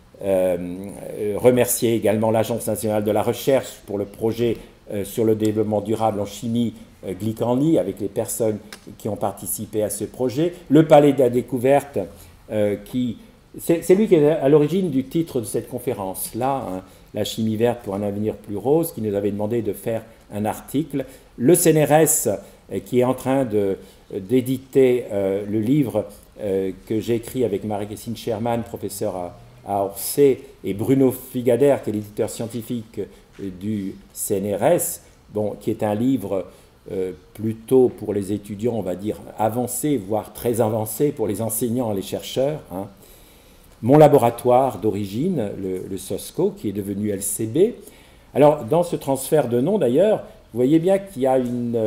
Remercier également l'Agence nationale de la recherche pour le projet sur le développement durable en chimie Glicandi, avec les personnes qui ont participé à ce projet. Le Palais de la Découverte, c'est lui qui est à l'origine du titre de cette conférence-là, hein, La chimie verte pour un avenir plus rose, qui nous avait demandé de faire un article. Le CNRS, qui est en train d'éditer le livre que j'ai écrit avec Marie-Christine Sherman, professeure à Orsay, et Bruno Figader, qui est l'éditeur scientifique du CNRS, bon, qui est un livre plutôt pour les étudiants, on va dire, avancés, voire très avancés pour les enseignants et les chercheurs. Hein. Mon laboratoire d'origine, le SOSCO, qui est devenu LCB. Alors, dans ce transfert de nom, d'ailleurs, vous voyez bien qu'il y a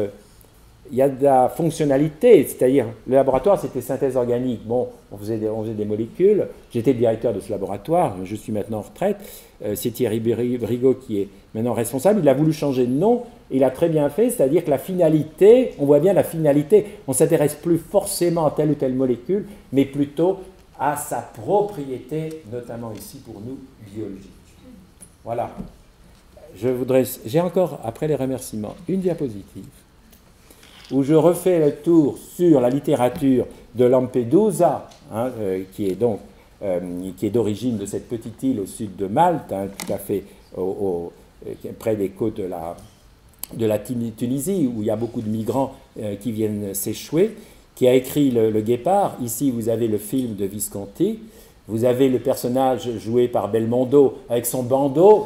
de la fonctionnalité, c'est-à-dire le laboratoire, c'était synthèse organique. Bon, on faisait des molécules. J'étais le directeur de ce laboratoire, je suis maintenant en retraite. C'est Thierry Brigaud qui est maintenant responsable. Il a voulu changer de nom, et il a très bien fait, c'est-à-dire que la finalité, on voit bien la finalité, on ne s'intéresse plus forcément à telle ou telle molécule, mais plutôt à sa propriété, notamment ici pour nous, biologique. Voilà. J'ai encore, après les remerciements, une diapositive où je refais le tour sur la littérature de Lampedusa, hein, qui est d'origine de cette petite île au sud de Malte, hein, tout à fait près des côtes de la Tunisie, où il y a beaucoup de migrants qui viennent s'échouer, qui a écrit le Guépard. Ici, vous avez le film de Visconti, vous avez le personnage joué par Belmondo avec son bandeau,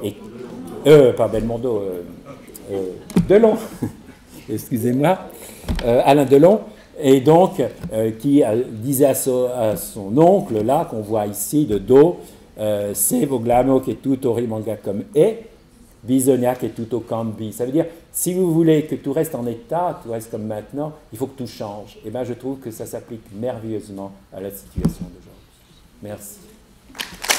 pas Belmondo, Delon, excusez-moi, Alain Delon, et donc qui disait à son oncle, là, qu'on voit ici, de dos, se vogliamo che tutto rimanga come è, bisogna che tutto cambi. Ça veut dire, si vous voulez que tout reste en état, tout reste comme maintenant, il faut que tout change. Et bien, je trouve que ça s'applique merveilleusement à la situation d'aujourd'hui. Merci.